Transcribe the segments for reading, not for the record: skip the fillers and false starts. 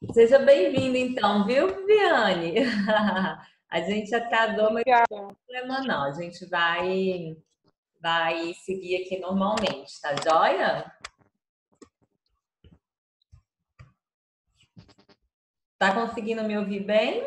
Seja bem-vindo, então, viu, Viviane? A gente atrasou, mas Obrigada. não tem problema não. A gente vai seguir aqui normalmente, tá joia? Tá conseguindo me ouvir bem?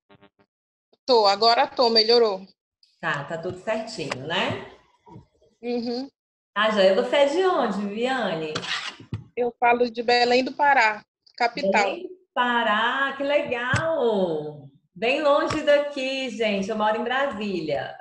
Agora melhorou. Tá tudo certinho, né? Uhum. Tá joia. Você é de onde, Viviane? Eu falo de Belém do Pará, capital. Belém do Pará, que legal! Bem longe daqui, gente. Eu moro em Brasília.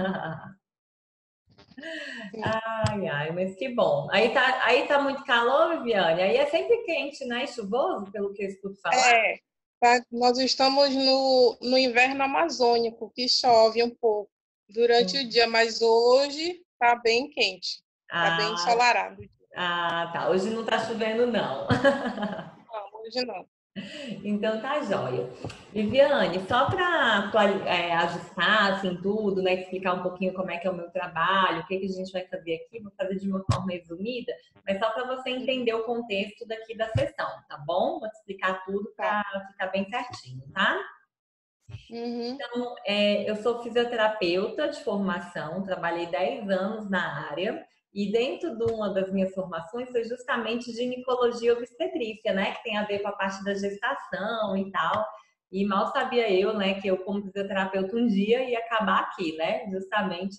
Ai, ai, mas que bom. Aí tá muito calor, Viviane? Aí é sempre quente, né? E chuvoso, pelo que eu escuto falar. É, nós estamos no inverno amazônico, que chove um pouco durante o dia, mas hoje está bem quente, está bem Ah, ensolarado. tá. Hoje não tá chovendo, não. Não, hoje não. Então tá jóia. Viviane, só para ajustar assim, tudo, né? Explicar um pouquinho como é que é o meu trabalho, o que que a gente vai fazer aqui, vou fazer de uma forma resumida, mas só para você entender o contexto daqui da sessão, tá bom? Vou te explicar tudo Tá. para ficar bem certinho, tá? Uhum. Eu sou fisioterapeuta de formação, trabalhei 10 anos na área e dentro de uma das minhas formações foi justamente ginecologia e obstetrícia, né? Que tem a ver com a parte da gestação e tal. E mal sabia eu, né, que eu como fisioterapeuta um dia ia acabar aqui, né? Justamente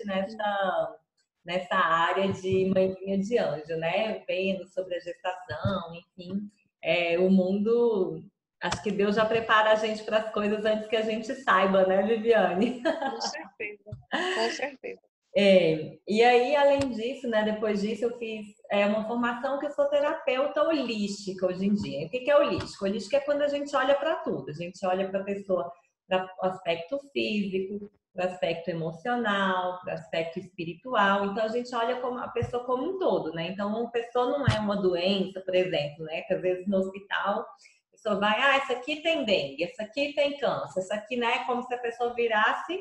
nessa área de mãezinha de anjo, né? Vendo sobre a gestação, enfim. O mundo, acho que Deus já prepara a gente para as coisas antes que a gente saiba, né, Viviane? Com certeza, com certeza. E aí, além disso, né, depois disso, eu fiz uma formação que eu sou terapeuta holística hoje em dia. E o que é holístico? Holístico é quando a gente olha para tudo. A gente olha para a pessoa, para o aspecto físico, para o aspecto emocional, para o aspecto espiritual. Então, a gente olha como a pessoa como um todo, né? Então, uma pessoa não é uma doença, por exemplo, né? Que às vezes no hospital a pessoa vai, essa aqui tem dengue, essa aqui tem câncer, essa aqui, né? Como se a pessoa virasse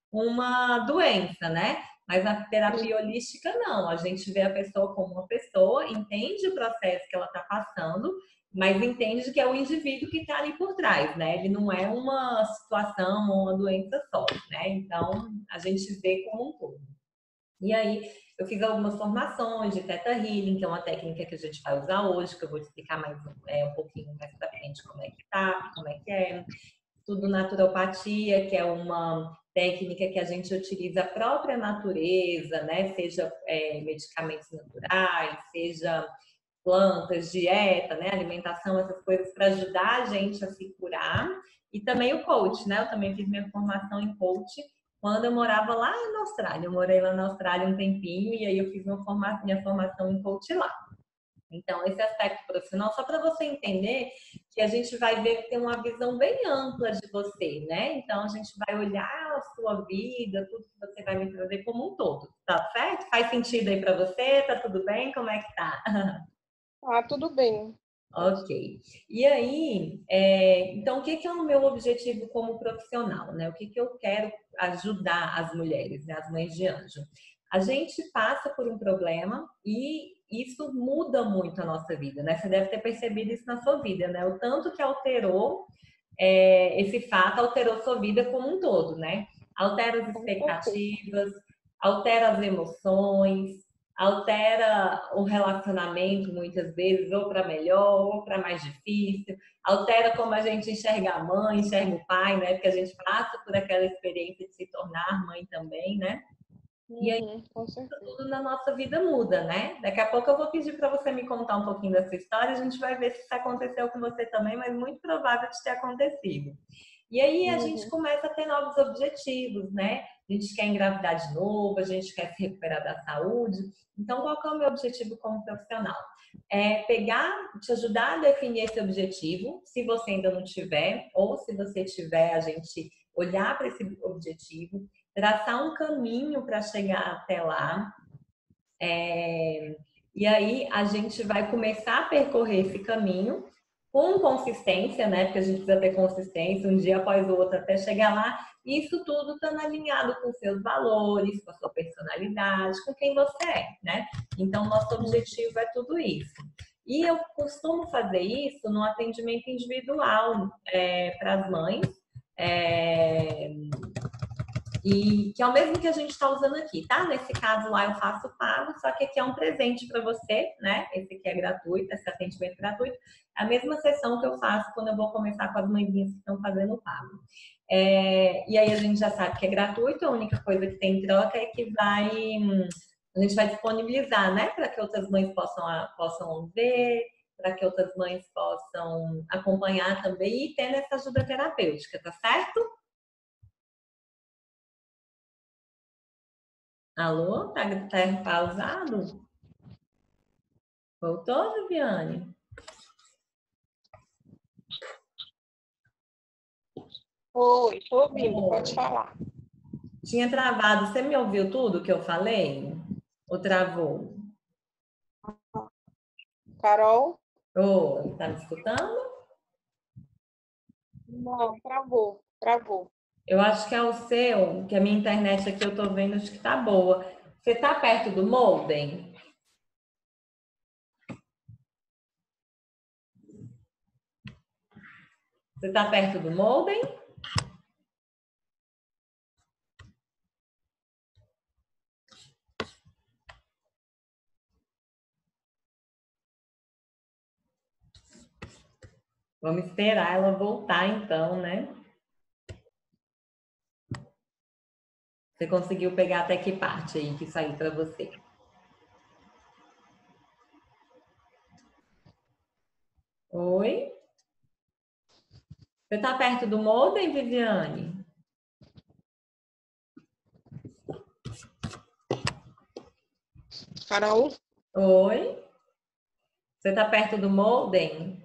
uma doença, né? Mas na terapia holística, não. A gente vê a pessoa como uma pessoa, entende o processo que ela está passando, mas entende que é o indivíduo que está ali por trás, né? Ele não é uma situação ou uma doença só, né? Então, a gente vê como um todo. E aí, eu fiz algumas formações de Theta Healing, que é uma técnica que a gente vai usar hoje, que eu vou te explicar mais um pouquinho mais pra frente como é que tá, como é que é. Tudo naturopatia, que é uma técnica que a gente utiliza a própria natureza, né? Seja medicamentos naturais, seja plantas, dieta, né? Alimentação, essas coisas para ajudar a gente a se curar. E também o coach, né? Eu também fiz minha formação em coach quando eu morava lá na Austrália. Eu morei lá na Austrália um tempinho e aí eu fiz minha formação em coach lá. Então, esse aspecto profissional, só para você entender que a gente vai ver ter uma visão bem ampla de você, né? Então, a gente vai olhar a sua vida, tudo que você vai me trazer como um todo, tá certo? Faz sentido aí para você? Tá tudo bem? Como é que tá? Ah, tudo bem. Ok. E aí, então, o que que é o meu objetivo como profissional, né? O que que eu quero ajudar as mulheres, né? As mães de anjo. A gente passa por um problema e isso muda muito a nossa vida, né? Você deve ter percebido isso na sua vida, né? O tanto que alterou, esse fato alterou sua vida como um todo, né? Altera as Com certeza. expectativas, altera as emoções, altera o relacionamento muitas vezes, ou para melhor, ou para mais difícil, altera como a gente enxerga a mãe, enxerga o pai, né? Porque a gente passa por aquela experiência de se tornar mãe também, né? E aí Com certeza. tudo na nossa vida muda, né? Daqui a pouco eu vou pedir para você me contar um pouquinho da sua história, a gente vai ver se isso aconteceu com você também, mas muito provável de ter acontecido. E aí a gente Uhum. começa a ter novos objetivos, né? A gente quer engravidar de novo, a gente quer se recuperar da saúde. Então, qual que é o meu objetivo como profissional? É pegar, te ajudar a definir esse objetivo, se você ainda não tiver, ou se você tiver, a gente olhar para esse objetivo, traçar um caminho para chegar até lá. E aí a gente vai começar a percorrer esse caminho com consistência, né? Porque a gente precisa ter consistência um dia após o outro até chegar lá. E isso tudo estando alinhado com seus valores, com a sua personalidade, com quem você é, né? Então, nosso objetivo é tudo isso. E eu costumo fazer isso no atendimento individual para as mães, é, e que é o mesmo que a gente está usando aqui, tá? Nesse caso lá eu faço pago, só que aqui é um presente para você, né? Esse aqui é gratuito, esse atendimento é gratuito. É a mesma sessão que eu faço quando eu vou começar com as mãezinhas que estão fazendo o pago. E aí a gente já sabe que é gratuito, a única coisa que tem em troca é que a gente vai disponibilizar, né? Para que outras mães possam ver, para que outras mães possam acompanhar também e ter essa ajuda terapêutica, tá certo? Alô? Tá pausado? Voltou, Viviane? Oi, estou ouvindo, pode falar. Tinha travado. Você me ouviu tudo que eu falei? Ou travou? Carol? Oi, tá me escutando? Não, travou. Eu acho que é o seu, que a minha internet aqui eu tô vendo, acho que tá boa. Você tá perto do modem? Você tá perto do modem? Vamos esperar ela voltar então, né? Você conseguiu pegar até que parte aí que saiu para você? Oi? Você tá perto do modem, Viviane? Carol? Oi? Você tá perto do modem?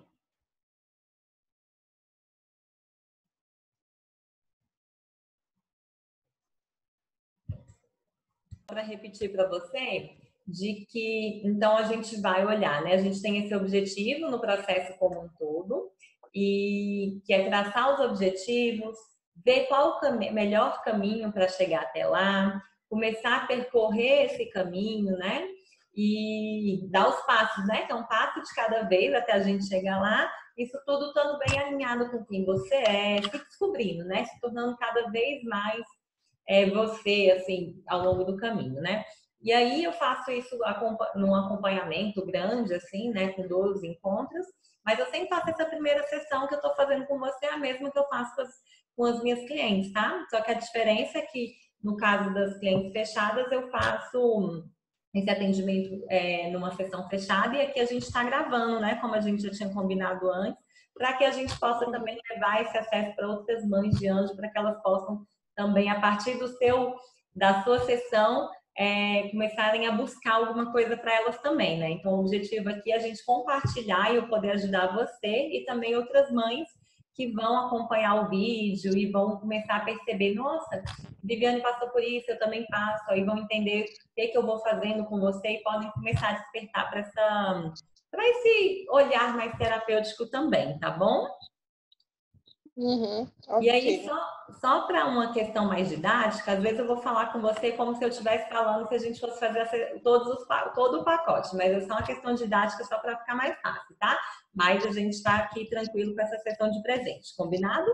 Para repetir para você, de que então a gente vai olhar, né? A gente tem esse objetivo no processo como um todo, e que é traçar os objetivos, ver qual o melhor caminho para chegar até lá, começar a percorrer esse caminho, né? E dar os passos, né? Então, um passo de cada vez até a gente chegar lá, isso tudo estando bem alinhado com quem você é, se descobrindo, né? Se tornando cada vez mais você, assim, ao longo do caminho, né? E aí eu faço isso num acompanhamento grande, assim, né, com 12 encontros, mas eu sempre faço essa primeira sessão que eu estou fazendo com você, a mesma que eu faço com as minhas clientes, tá? Só que a diferença é que, no caso das clientes fechadas, eu faço esse atendimento numa sessão fechada e aqui a gente está gravando, né, como a gente já tinha combinado antes, para que a gente possa também levar esse acesso para outras mães de anjo, para que elas possam também, a partir da sua sessão, começarem a buscar alguma coisa para elas também, né? Então, o objetivo aqui é a gente compartilhar e eu poder ajudar você e também outras mães que vão acompanhar o vídeo e vão começar a perceber, nossa, Viviane passou por isso, eu também passo, aí vão entender o que eu vou fazendo com você e podem começar a despertar para esse olhar mais terapêutico também, tá bom? Uhum, E aí, ok. só para uma questão mais didática, às vezes eu vou falar com você como se eu estivesse falando se a gente fosse fazer todo o pacote, mas é só uma questão didática só para ficar mais fácil, tá? Mas a gente está aqui tranquilo com essa sessão de presente, combinado?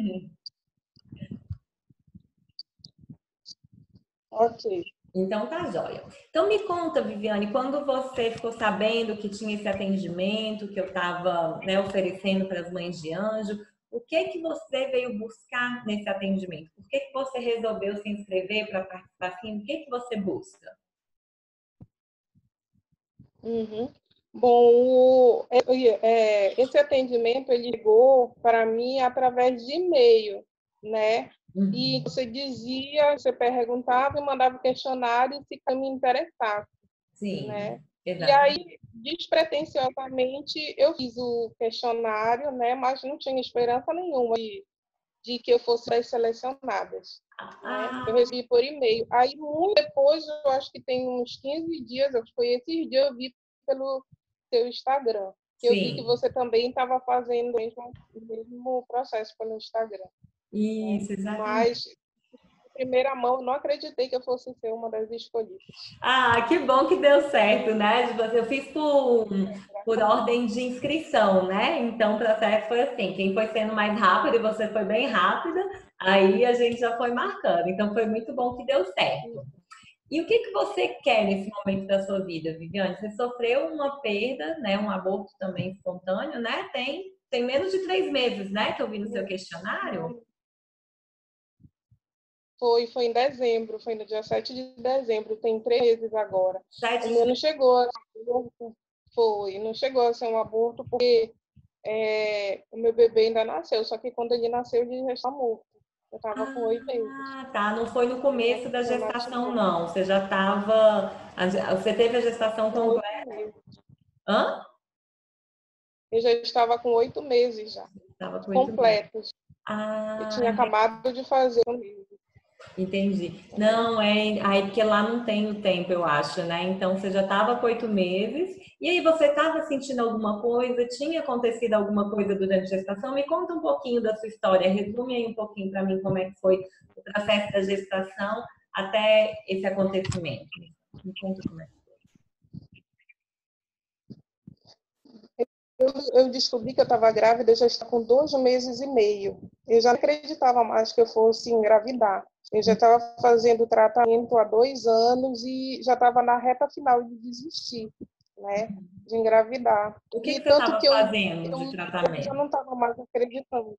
Ok. Então tá jóia. Então me conta, Viviane, quando você ficou sabendo que tinha esse atendimento que eu estava, né, oferecendo para as mães de anjo, o que você veio buscar nesse atendimento? Por que você resolveu se inscrever para participar assim? O que você busca? Uhum. Bom, esse atendimento ele chegou para mim através de e-mail, né? E Uhum. você perguntava e mandava o questionário se me interessasse, né? Sim, E exato. aí, despretensiosamente, eu fiz o questionário, né? Mas não tinha esperança nenhuma de que eu fosse das selecionadas, né? Eu Ah, recebi por e-mail. Aí, muito depois, eu acho que tem uns 15 dias, foi esses dias, eu vi pelo seu Instagram, que eu vi que sim. você também estava fazendo o mesmo processo pelo Instagram, né? Isso, exatamente. Mas primeira mão, eu não acreditei que eu fosse ser uma das escolhidas. Ah, que bom que deu certo, né? Tipo assim, eu fiz por ordem de inscrição, né? Então o processo foi assim, quem foi sendo mais rápido e você foi bem rápida, aí a gente já foi marcando. Então foi muito bom que deu certo. E o que que você quer nesse momento da sua vida, Viviane? Você sofreu uma perda, né? Um aborto também espontâneo, né? Tem menos de 3 meses, né? Que eu vi no seu questionário. Foi em dezembro, foi no dia 7 de dezembro, tem 3 meses agora. 7 Ainda de... não chegou a ser um aborto, não chegou a ser um aborto, porque o meu bebê ainda nasceu, só que quando ele nasceu, ele já está morto. Eu estava com 8 meses. Ah, tá. Não foi no começo da Eu gestação, nasci não. Você já estava. Você teve a gestação com 8 completa. meses. Hã? Eu já estava com 8 meses já, Estava com 8 meses. completos. Eu Ah, tinha acabado de fazer um mês. entendi. Não, é aí porque lá não tem o tempo, eu acho, né? Então você já estava com 8 meses. E aí você estava sentindo alguma coisa? Tinha acontecido alguma coisa durante a gestação? Me conta um pouquinho da sua história. Resume aí um pouquinho para mim como é que foi o processo da gestação até esse acontecimento. Me conta como é. Eu descobri que eu estava grávida, eu já estava com 2 meses e meio. Eu já não acreditava mais que eu fosse engravidar. Eu já estava fazendo tratamento há 2 anos e já estava na reta final de desistir, né, de engravidar. O que E que você tanto estava que fazendo de eu já tratamento? não estava mais acreditando.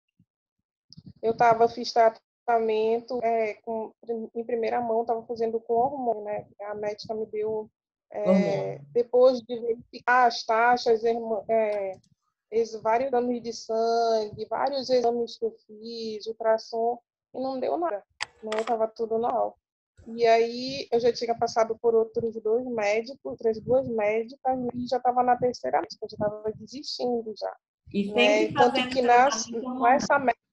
Fiz tratamento em primeira mão, estava fazendo com hormônio, né? A médica me deu, Hormônio. depois de verificar as taxas, vários exames de sangue, vários exames que eu fiz, ultrassom, e não deu nada, né? Estava tudo normal. E aí eu já tinha passado por outras 2 médicas, e já estava na terceira médica, já estava desistindo já, E né? sempre Tanto fazendo que tratamento hormonal. nessa médica,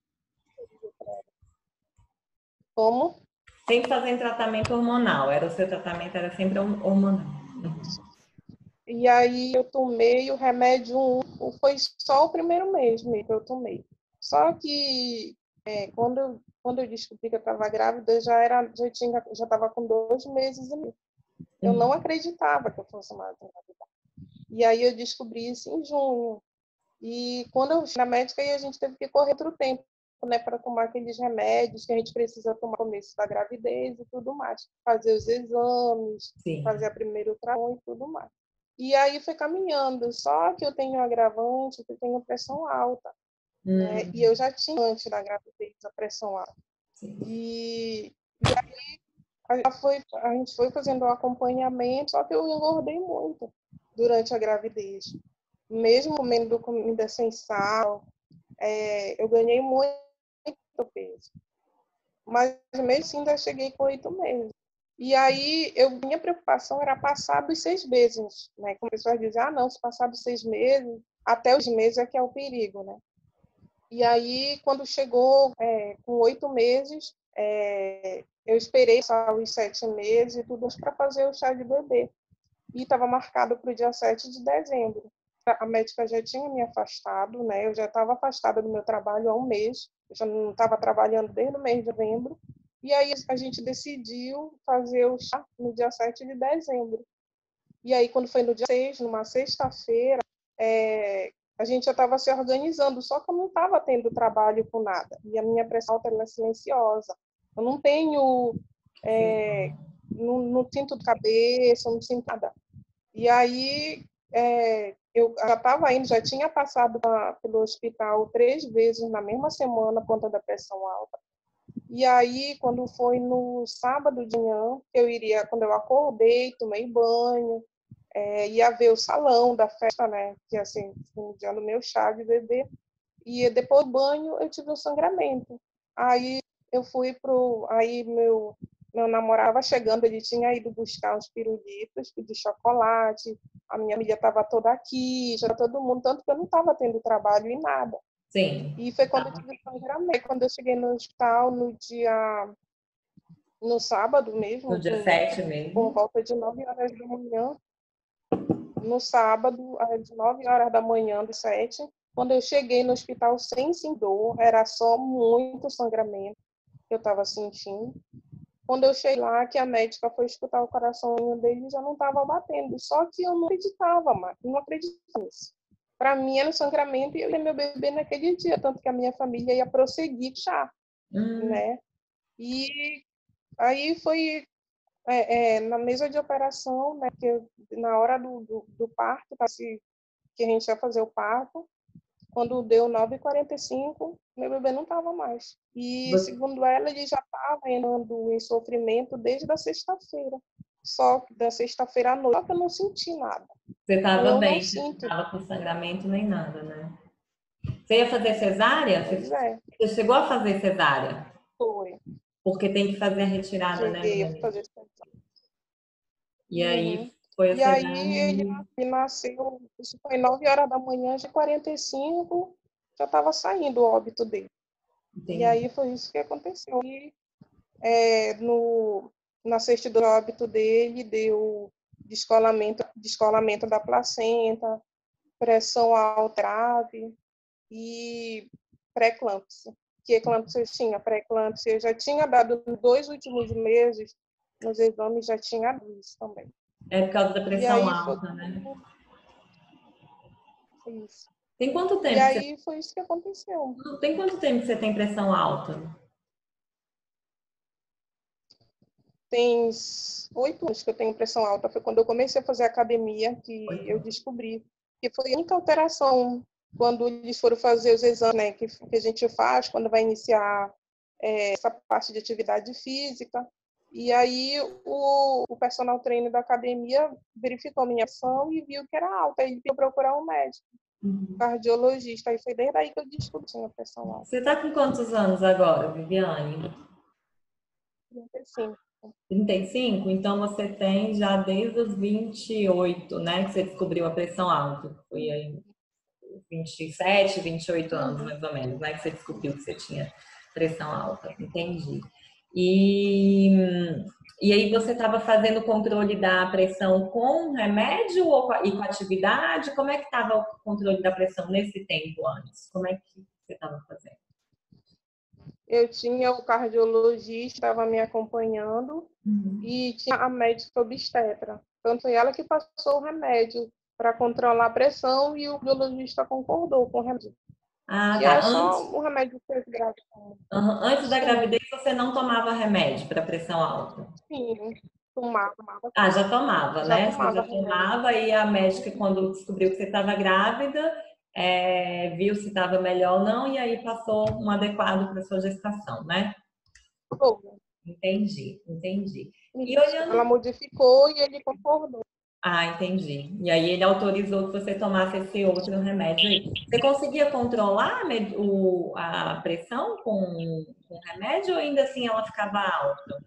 como Sempre fazendo tratamento hormonal. O seu tratamento era sempre hormonal. E aí eu tomei o remédio foi só o primeiro mês mesmo que eu tomei. Só que quando eu descobri que eu estava grávida, já estava com 2 meses e meio. Eu não acreditava que eu fosse mais engravidar. E aí eu descobri isso em junho. E quando eu fui na médica, aí a gente teve que correr outro tempo, né, para tomar aqueles remédios que a gente precisa tomar no começo da gravidez e tudo mais. Fazer os exames, Sim. fazer a primeira ultrassom e tudo mais. E aí foi caminhando, só que eu tenho um agravante, que eu tenho pressão alta, né? E eu já tinha antes da gravidez a pressão alta. Sim. E a gente foi fazendo o acompanhamento, só que eu engordei muito durante a gravidez. Mesmo comendo comida sem sal, eu ganhei muito peso. Mas mesmo assim ainda cheguei com 8 meses. E aí, minha preocupação era passar dos 6 meses, né? Começou a dizer, não, se passar dos 6 meses, até os meses é que é o perigo, né? E aí, quando chegou com 8 meses, eu esperei passar os 7 meses e tudo para fazer o chá de bebê. E estava marcado para o dia 7 de dezembro. A médica já tinha me afastado, né? Eu já estava afastada do meu trabalho há um mês. Eu já não estava trabalhando desde o mês de novembro. E aí a gente decidiu fazer o chá no dia 7 de dezembro. E aí, quando foi no dia 6, numa sexta-feira, a gente já estava se organizando, só que eu não estava tendo trabalho com nada. E a minha pressão alta é silenciosa. Eu não tenho... não sinto cabeça, não sinto nada. E aí, eu já estava indo, já tinha passado pelo hospital 3 vezes na mesma semana por conta da pressão alta. E aí, quando foi no sábado de manhã, quando eu acordei, tomei banho, ia ver o salão da festa, né? Que assim, no dia do meu chá de bebê. E depois do banho, eu tive um sangramento. Aí eu fui aí meu namorado estava chegando, ele tinha ido buscar uns pirulitos de chocolate, a minha família estava toda aqui, já todo mundo, tanto que eu não estava tendo trabalho e nada. Sim. E foi quando eu tive sangramento. Quando eu cheguei no hospital no sábado mesmo, No dia 7 por mesmo. volta de 9 horas da manhã, no sábado, às 9 horas da manhã, do 7, quando eu cheguei no hospital sem dor, era só muito sangramento. que eu estava sentindo. Quando eu cheguei lá, que a médica foi escutar o coração dele, já não estava batendo. Só que eu não acreditava, Marcos, não acreditava nisso. Para mim era um sangramento e eu ia meu bebê naquele dia, tanto que a minha família ia prosseguir chá, né? E aí foi na mesa de operação, né? Que na hora do parto, que a gente ia fazer o parto, quando deu 9h45, meu bebê não estava mais. E, segundo ela, ele já estava entrando em sofrimento desde a sexta-feira. Só que da sexta-feira à noite, só que eu não senti nada. Você estava Eu não bem, você não sinto. estava com sangramento nem nada, né? Você ia fazer cesárea? Pois é, Você chegou a fazer cesárea? foi. Porque tem que fazer a retirada, né, do Cheguei a neném. fazer isso. E Uhum. aí foi a E aí cesárea. ele nasceu, isso foi 9h da manhã, de 45, já estava saindo o óbito dele. E Entendi. aí foi isso que aconteceu. E na certidão de óbito dele deu descolamento da placenta, pressão alta grave e pré-eclâmpsia. Que eclâmpsia eu tinha? Pré-eclâmpsia eu já tinha dado nos 2 últimos meses, nos exames já tinha dado isso também. É por causa da E pressão aí foi alta, né? isso. Tem quanto E tempo que aí foi isso que aconteceu. tem quanto tempo que você tem pressão alta? Tem 8 anos que eu tenho pressão alta. Foi quando eu comecei a fazer academia que eu 8 anos. descobri. Que foi a única alteração quando eles foram fazer os exames, né, que a gente faz quando vai iniciar essa parte de atividade física. E aí o personal trainer da academia verificou a minha pressão e viu que era alta. Aí ele pediu procurar um médico, cardiologista. Aí foi desde aí que eu descobri que tinha pressão alta. Você tá com quantos anos agora, Viviane? 35. 35? Então você tem já desde os 28, né? Que você descobriu a pressão alta. Foi aí 27, 28 anos, Uhum. mais ou menos, né? Que você descobriu que você tinha pressão alta. Entendi. E, e aí você estava fazendo o controle da pressão com remédio e com atividade? Como é que estava o controle da pressão nesse tempo antes? Como é que você estava fazendo? Eu tinha o cardiologista, estava me acompanhando, e tinha a médica obstetra. Tanto ela que passou o remédio para controlar a pressão e o cardiologista concordou com o remédio. Ah, Que tá. é só o remédio que fez graça. Antes da Sim, gravidez você não tomava remédio para pressão alta? sim. Tomava Ah, sim. já tomava, Já né? Você tomava já remédio. tomava e a médica, quando descobriu que você estava grávida, viu se estava melhor ou não e aí passou um adequado para sua gestação, né? Foi. Entendi, entendi. E Isso. Ela olhando. modificou e ele concordou. Ah, entendi. E aí ele autorizou que você tomasse esse outro remédio aí. Você conseguia controlar a pressão com remédio ou ainda assim ela ficava alta?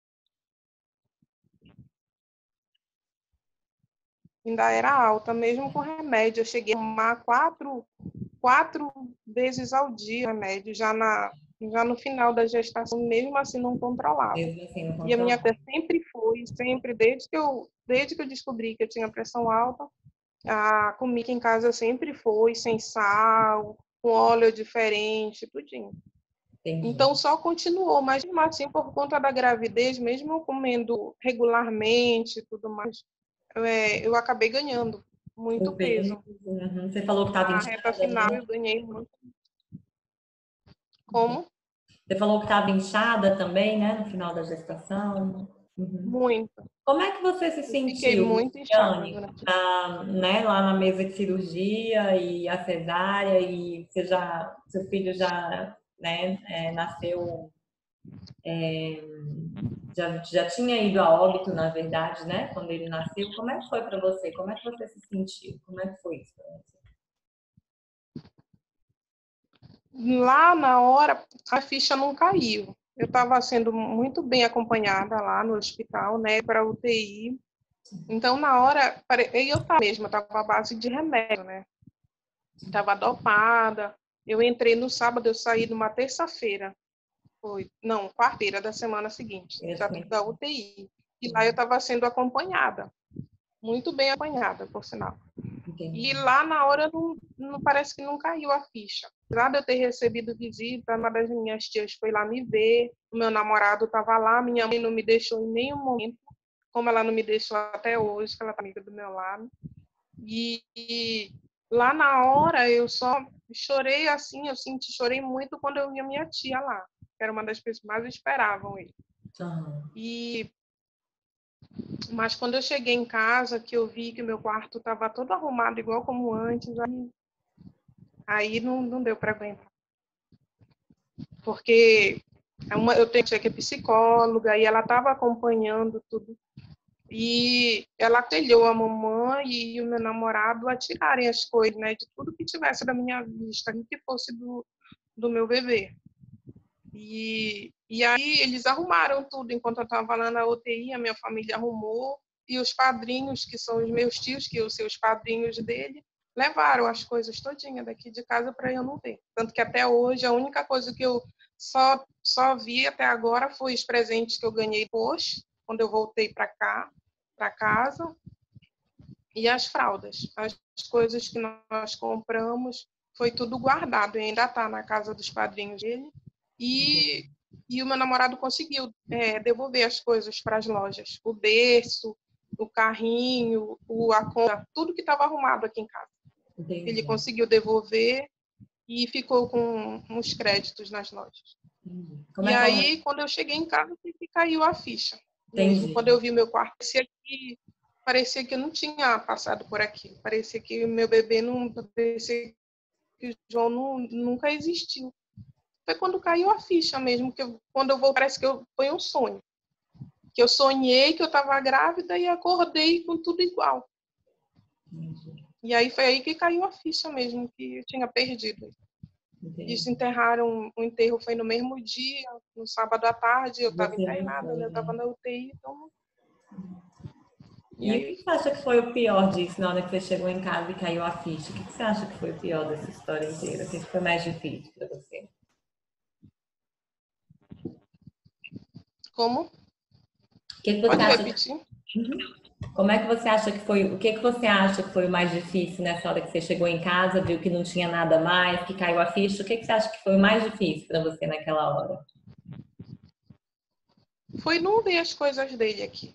Ainda era alta, mesmo com remédio. Eu cheguei a tomar quatro vezes ao dia remédio, já no final da gestação, mesmo assim não controlava. Mesmo assim, não E a minha controlava. pressão sempre foi, sempre, desde que eu descobri que eu tinha pressão alta, a comida em casa sempre foi sem sal, com óleo diferente, tudinho. Entendi. Então só continuou, mas mesmo assim, por conta da gravidez, mesmo eu comendo regularmente e tudo mais, eu acabei ganhando muito O peso. peso. Uhum. Você falou que estava Na reta inchada, final né? eu ganhei muito. Como? Você falou que estava inchada também, né? No final da gestação. Uhum. Muito. Como é que você se Eu fiquei sentiu, muito inchada Viviane, durante. né, lá na mesa de cirurgia e a cesárea e seu filho já, né, nasceu, já tinha ido a óbito, na verdade, né, quando ele nasceu. Como é que foi para você? Como é que você se sentiu? Como é que foi isso para você? Lá na hora, a ficha não caiu. Eu estava sendo muito bem acompanhada lá no hospital, né, para UTI. Então, na hora, eu estava mesmo, estava à base de remédio, né? Estava dopada. Eu entrei no sábado, eu saí numa terça-feira. Não, quarta-feira da semana seguinte, já da UTI. E lá eu estava sendo acompanhada, muito bem acompanhada, por sinal. E lá na hora não parece que não caiu a ficha. Apesar de eu ter recebido visita, uma das minhas tias foi lá me ver, o meu namorado estava lá, minha mãe não me deixou em nenhum momento, como ela não me deixou até hoje, que ela está amiga do meu lado. E lá na hora eu só chorei assim, chorei muito quando eu vi a minha tia lá, que era uma das pessoas que mais esperavam ele. Mas quando eu cheguei em casa, que eu vi que meu quarto estava todo arrumado igual como antes, aí não deu para aguentar. Porque eu tenho tia que é psicóloga e ela estava acompanhando tudo. E ela aconselhou a mamãe e o meu namorado a tirarem as coisas, né, de tudo que tivesse da minha vista, que fosse do meu bebê. E aí eles arrumaram tudo. Enquanto eu estava lá na UTI, a minha família arrumou. E os padrinhos, que são os meus tios, que são os padrinhos dele, levaram as coisas todinhas daqui de casa para eu não ver. Tanto que até hoje, a única coisa que eu só vi até agora foi os presentes que eu ganhei hoje, quando eu voltei para cá, para casa, e as fraldas. As coisas que nós compramos foi tudo guardado. E ainda está na casa dos padrinhos dele. E o meu namorado conseguiu devolver as coisas para as lojas. O berço, o carrinho, a conta, tudo que estava arrumado aqui em casa. Entendi. Ele conseguiu devolver e ficou com uns créditos nas lojas. E aí, quando eu cheguei em casa, que caiu a ficha. Mesmo quando eu vi meu quarto, parecia que eu não tinha passado por aqui. Parecia que meu bebê parecia que o João nunca existiu. Foi quando caiu a ficha mesmo, quando eu vou, parece que foi um sonho. Que eu sonhei que eu estava grávida e acordei com tudo igual. E aí foi aí que caiu a ficha mesmo, que eu tinha perdido. Desenterraram, o enterro foi no mesmo dia, no sábado à tarde, eu estava internada, né? Eu estava na UTI, então... E o que você acha que foi o pior disso, na hora que você chegou em casa e caiu a ficha? O que você acha que foi o pior dessa história inteira? O que foi mais difícil para você? Como? Pode repetir? Como é que você acha que foi? O que você acha que foi o mais difícil nessa hora que você chegou em casa, viu que não tinha nada mais, que caiu a ficha? O que você acha que foi o mais difícil para você naquela hora? Foi não ver as coisas dele aqui.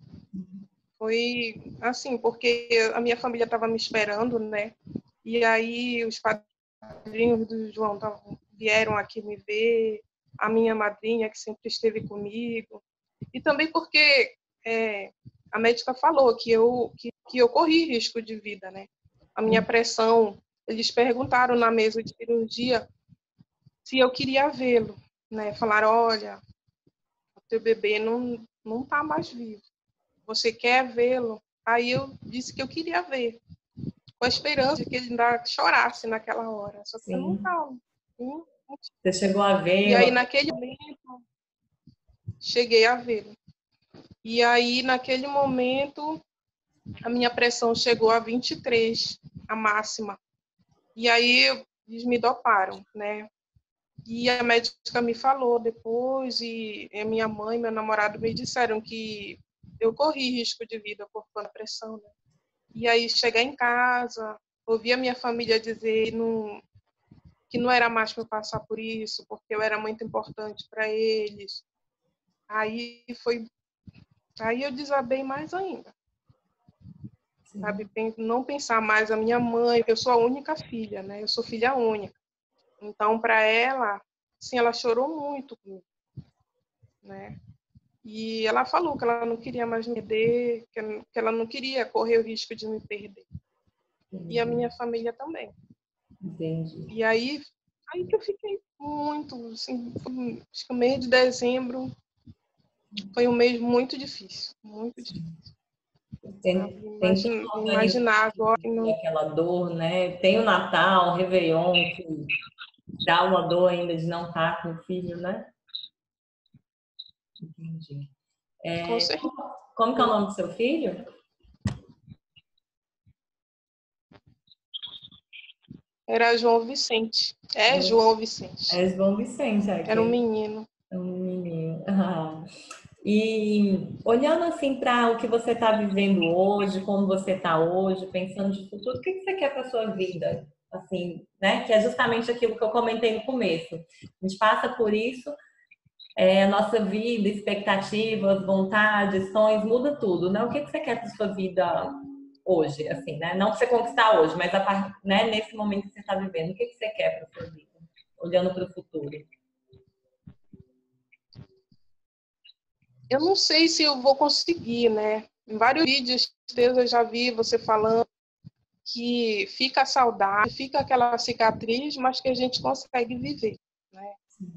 Foi assim, porque a minha família estava me esperando, né? E aí os padrinhos do João vieram aqui me ver, a minha madrinha que sempre esteve comigo. E também porque a médica falou que eu corri risco de vida, né? A minha pressão, eles perguntaram na mesa de cirurgia se eu queria vê-lo, né? Falaram, olha, o teu bebê não tá mais vivo. Você quer vê-lo? Aí eu disse que eu queria ver, com a esperança de que ele ainda chorasse naquela hora. Só que eu não estava. Você chegou a ver? E aí, naquele momento, cheguei a vê-lo. E aí, naquele momento, a minha pressão chegou a 23, a máxima. E aí, eles me doparam, né? E a médica me falou depois, e a minha mãe e meu namorado me disseram que eu corri risco de vida por conta da pressão, né? E aí, chegar em casa, ouvir a minha família dizer que não era mais para eu passar por isso, porque eu era muito importante para eles. Aí eu desabei mais ainda. Sabe? Não pensar mais a minha mãe, porque eu sou a única filha, né? Eu sou filha única. Então, para ela, assim, ela chorou muito comigo, né? E ela falou que ela não queria mais me perder, que ela não queria correr o risco de me perder. E a minha família também. Entendi. E aí que eu fiquei muito, assim, acho que o mês de dezembro foi um mês muito difícil, muito difícil. Imaginar agora que não... aquela dor, né? Tem o Natal, o Réveillon, que dá uma dor ainda de não estar com o filho, né? Entendi. Como que é o nome do seu filho? Era João Vicente. João Vicente. É João Vicente. Era um menino. É um menino. Ah. E olhando assim para o que você está vivendo hoje, como você está hoje, pensando de futuro, o que que você quer para sua vida? Assim, né? Que é justamente aquilo que eu comentei no começo. A gente passa por isso, a nossa vida, expectativas, vontades, sonhos, muda tudo, né? O que que você quer para sua vida hoje, assim, né? Não para você conquistar hoje, mas né, nesse momento que você está vivendo, o que que você quer para sua vida? Olhando para o futuro. Eu não sei se eu vou conseguir, né? Em vários vídeos teus eu já vi você falando que fica a saudade, fica aquela cicatriz, mas que a gente consegue viver, né?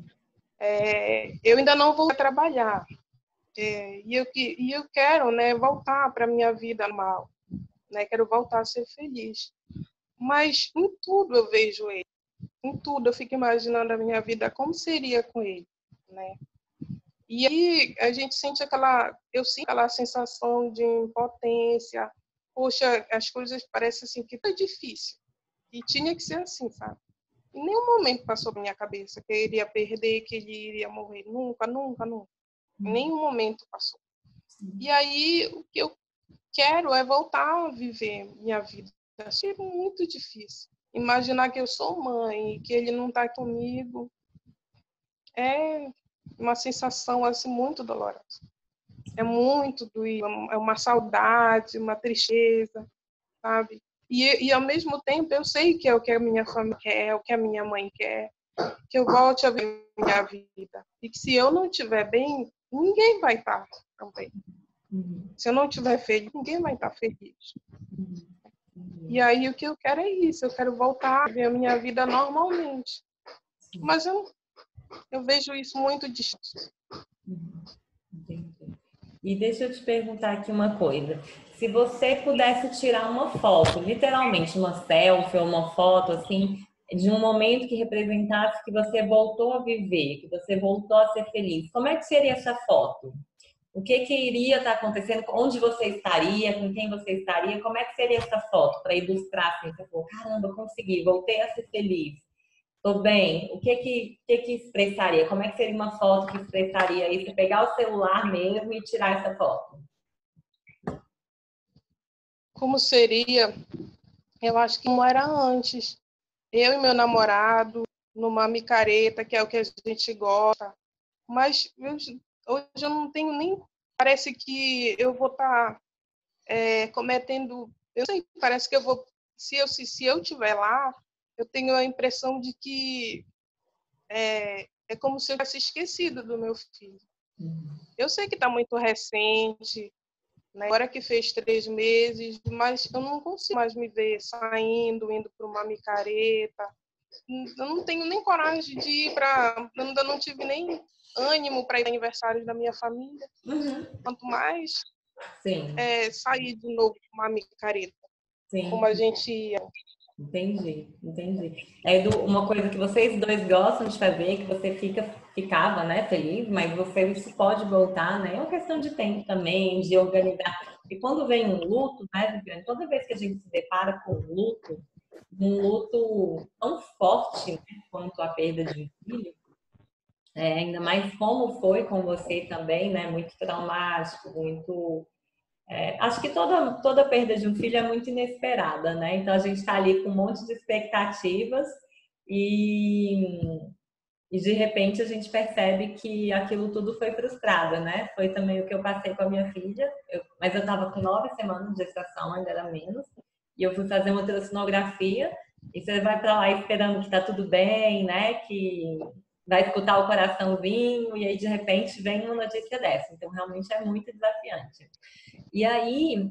Eu ainda não vou trabalhar, e eu quero, né, voltar para a minha vida normal, né? Quero voltar a ser feliz. Mas em tudo eu vejo ele, em tudo eu fico imaginando a minha vida como seria com ele, né? E aí a gente sente eu sinto aquela sensação de impotência. Poxa, as coisas parecem assim que foi difícil. E tinha que ser assim, sabe? Em nenhum momento passou na minha cabeça que eu iria perder, que ele iria morrer. Nunca, nunca, nunca. Em nenhum momento passou. E aí o que eu quero é voltar a viver minha vida. Achei muito difícil. Imaginar que eu sou mãe e que ele não está comigo é uma sensação assim muito dolorosa. É muito doído, é uma saudade, uma tristeza, sabe? E ao mesmo tempo eu sei que é o que a minha família quer, é o que a minha mãe quer, que eu volte a viver minha vida. E que se eu não estiver bem, ninguém vai estar também. Se eu não estiver feliz, ninguém vai estar feliz. E aí o que eu quero é isso, eu quero voltar a viver a minha vida normalmente. Mas eu vejo isso muito distante. Entendi. E deixa eu te perguntar aqui uma coisa. Se você pudesse tirar uma foto, literalmente uma selfie ou uma foto assim, de um momento que representasse que você voltou a viver, que você voltou a ser feliz, como é que seria essa foto? O que que iria estar acontecendo? Onde você estaria? Com quem você estaria? Como é que seria essa foto para ilustrar assim? Você falou, caramba, consegui, voltei a ser feliz. Tô bem. O que que expressaria? Como é que seria uma foto que expressaria isso? Você pegar o celular mesmo e tirar essa foto? Como seria? Eu acho que não era antes. Eu e meu namorado, numa micareta, que é o que a gente gosta. Mas hoje eu não tenho nem. Parece que eu vou estar cometendo. Eu sei, parece que eu vou. Se eu estiver lá, eu tenho a impressão de que é como se eu tivesse esquecido do meu filho. Eu sei que está muito recente, né? Agora que fez 3 meses, mas eu não consigo mais me ver saindo, indo para uma micareta. Eu não tenho nem coragem de ir para. Eu ainda não tive nem ânimo para ir aniversários da minha família. Uhum. Quanto mais Sim, sair de novo com uma micareta, como sim. a gente ia. Entendi, entendi. Uma coisa que vocês dois gostam de fazer, que você ficava, né, feliz, mas você isso pode voltar, né? É uma questão de tempo também, de organizar. E quando vem um luto, né, Viviane, toda vez que a gente se depara com um luto tão forte, né, quanto a perda de um filho, ainda mais como foi com você também, né? Muito traumático, muito acho que toda perda de um filho é muito inesperada, né? Então a gente está ali com um monte de expectativas e, e de repente a gente percebe que aquilo tudo foi frustrado, né? Foi também o que eu passei com a minha filha, mas eu estava com 9 semanas de gestação, ainda era menos, e eu fui fazer uma ultrassonografia e você vai para lá esperando que está tudo bem, né? Que vai escutar o coraçãozinho e aí de repente vem uma notícia dessa. Então realmente é muito desafiante. E aí,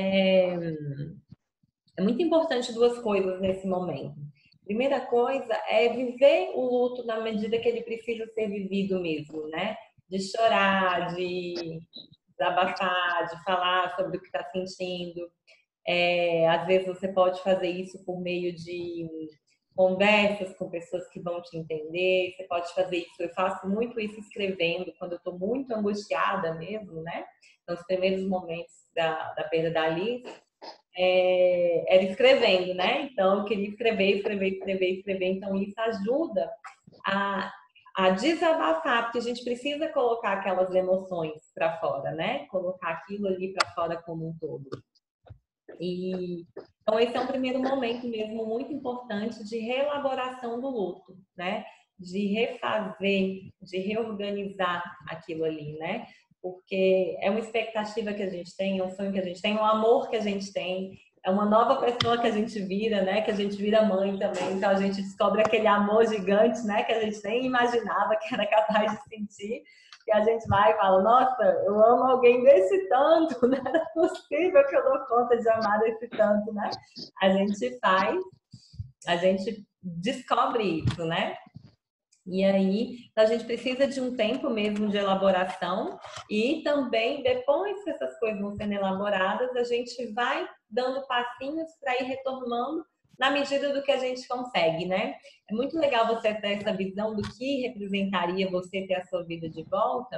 é muito importante duas coisas nesse momento. Primeira coisa é viver o luto na medida que ele precisa ser vivido mesmo, né? De chorar, de desabafar, de falar sobre o que está sentindo. Às vezes você pode fazer isso por meio de conversas com pessoas que vão te entender. Você pode fazer isso. Eu faço muito isso escrevendo, quando eu estou muito angustiada mesmo, né? Nos primeiros momentos da perda da Liz, era escrevendo, né? Então eu queria escrever, escrever, escrever, escrever. Então isso ajuda a a desabafar, porque a gente precisa colocar aquelas emoções para fora, né? Colocar aquilo ali para fora como um todo. E então esse é um primeiro momento mesmo muito importante de reelaboração do luto, né? De refazer, de reorganizar aquilo ali, né? Porque é uma expectativa que a gente tem, é um sonho que a gente tem, um amor que a gente tem, é uma nova pessoa que a gente vira, né? Que a gente vira mãe também, então a gente descobre aquele amor gigante, né? Que a gente nem imaginava que era capaz de sentir. E a gente vai e fala, nossa, eu amo alguém desse tanto, não era possível que eu dou conta de amar desse tanto, né? A gente faz, a gente descobre isso, né? E aí, a gente precisa de um tempo mesmo de elaboração e também, depois que essas coisas vão sendo elaboradas, a gente vai dando passinhos para ir retomando na medida do que a gente consegue, né? É muito legal você ter essa visão do que representaria você ter a sua vida de volta,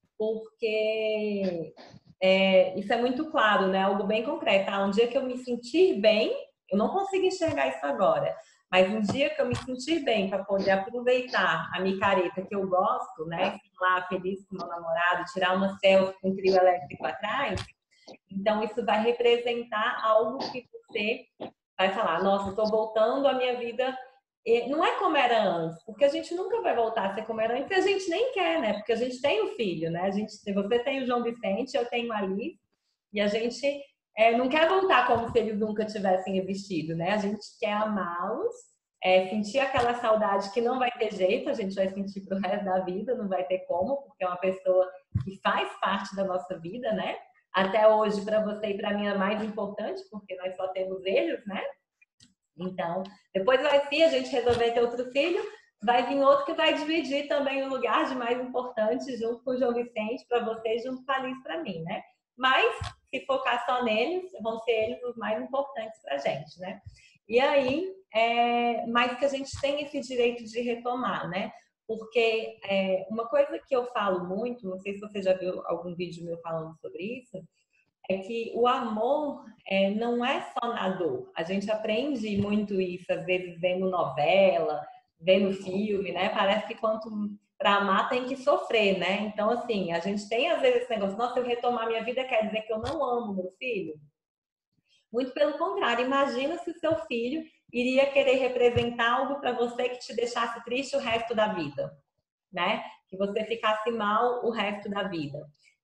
porque isso é muito claro, né? Algo bem concreto. Um dia que eu me sentir bem, eu não consigo enxergar isso agora, mas um dia que eu me sentir bem para poder aproveitar a micareta que eu gosto, né? Ficar lá feliz com meu namorado, tirar uma selfie com um trio elétrico atrás, então isso vai representar algo que você vai falar, nossa, estou voltando à minha vida. Não é como era antes, porque a gente nunca vai voltar a ser como era antes e a gente nem quer, né? Porque a gente tem o filho, né? Você tem o João Vicente, eu tenho a Alice, e a gente não quer voltar como se eles nunca tivessem existido, né? A gente quer amá-los, sentir aquela saudade que não vai ter jeito, a gente vai sentir pro resto da vida, não vai ter como, porque é uma pessoa que faz parte da nossa vida, né? Até hoje, para você e para mim, é mais importante, porque nós só temos eles, né? Então, depois vai vir a gente resolver ter outro filho, vai vir outro que vai dividir também o lugar de mais importante junto com o João Vicente para você e junto com a Alice para mim, né? Mas, se focar só neles, vão ser eles os mais importantes para a gente, né? E aí, mais que a gente tem esse direito de retomar, né? Porque uma coisa que eu falo muito, não sei se você já viu algum vídeo meu falando sobre isso, é que o amor não é só na dor. A gente aprende muito isso, às vezes, vendo novela, vendo filme, né? Parece que quanto para amar tem que sofrer, né? Então, assim, a gente tem às vezes esse negócio, nossa, eu retomar minha vida quer dizer que eu não amo meu filho? Muito pelo contrário, imagina se o seu filho iria querer representar algo para você que te deixasse triste o resto da vida, né? Que você ficasse mal o resto da vida.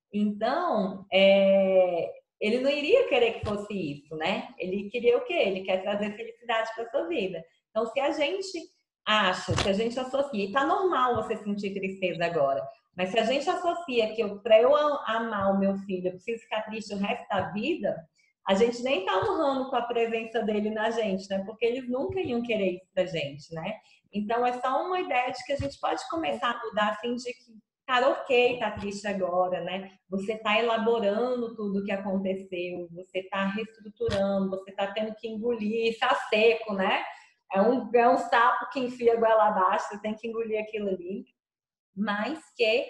Então, ele não iria querer que fosse isso, né? Ele queria o quê? Ele quer trazer felicidade para sua vida. Então, se a gente acha, se a gente associa, e tá normal você sentir tristeza agora, mas se a gente associa que para eu amar o meu filho, eu preciso ficar triste o resto da vida, a gente nem tá honrando com a presença dele na gente, né? Porque eles nunca iam querer isso pra gente, né? Então, é só uma ideia de que a gente pode começar a mudar, assim, de que, cara, ok, tá triste agora, né? Você tá elaborando tudo o que aconteceu, você tá reestruturando, você tá tendo que engolir, tá seco, né? É um sapo que enfia a goela abaixo, você tem que engolir aquilo ali. Mas que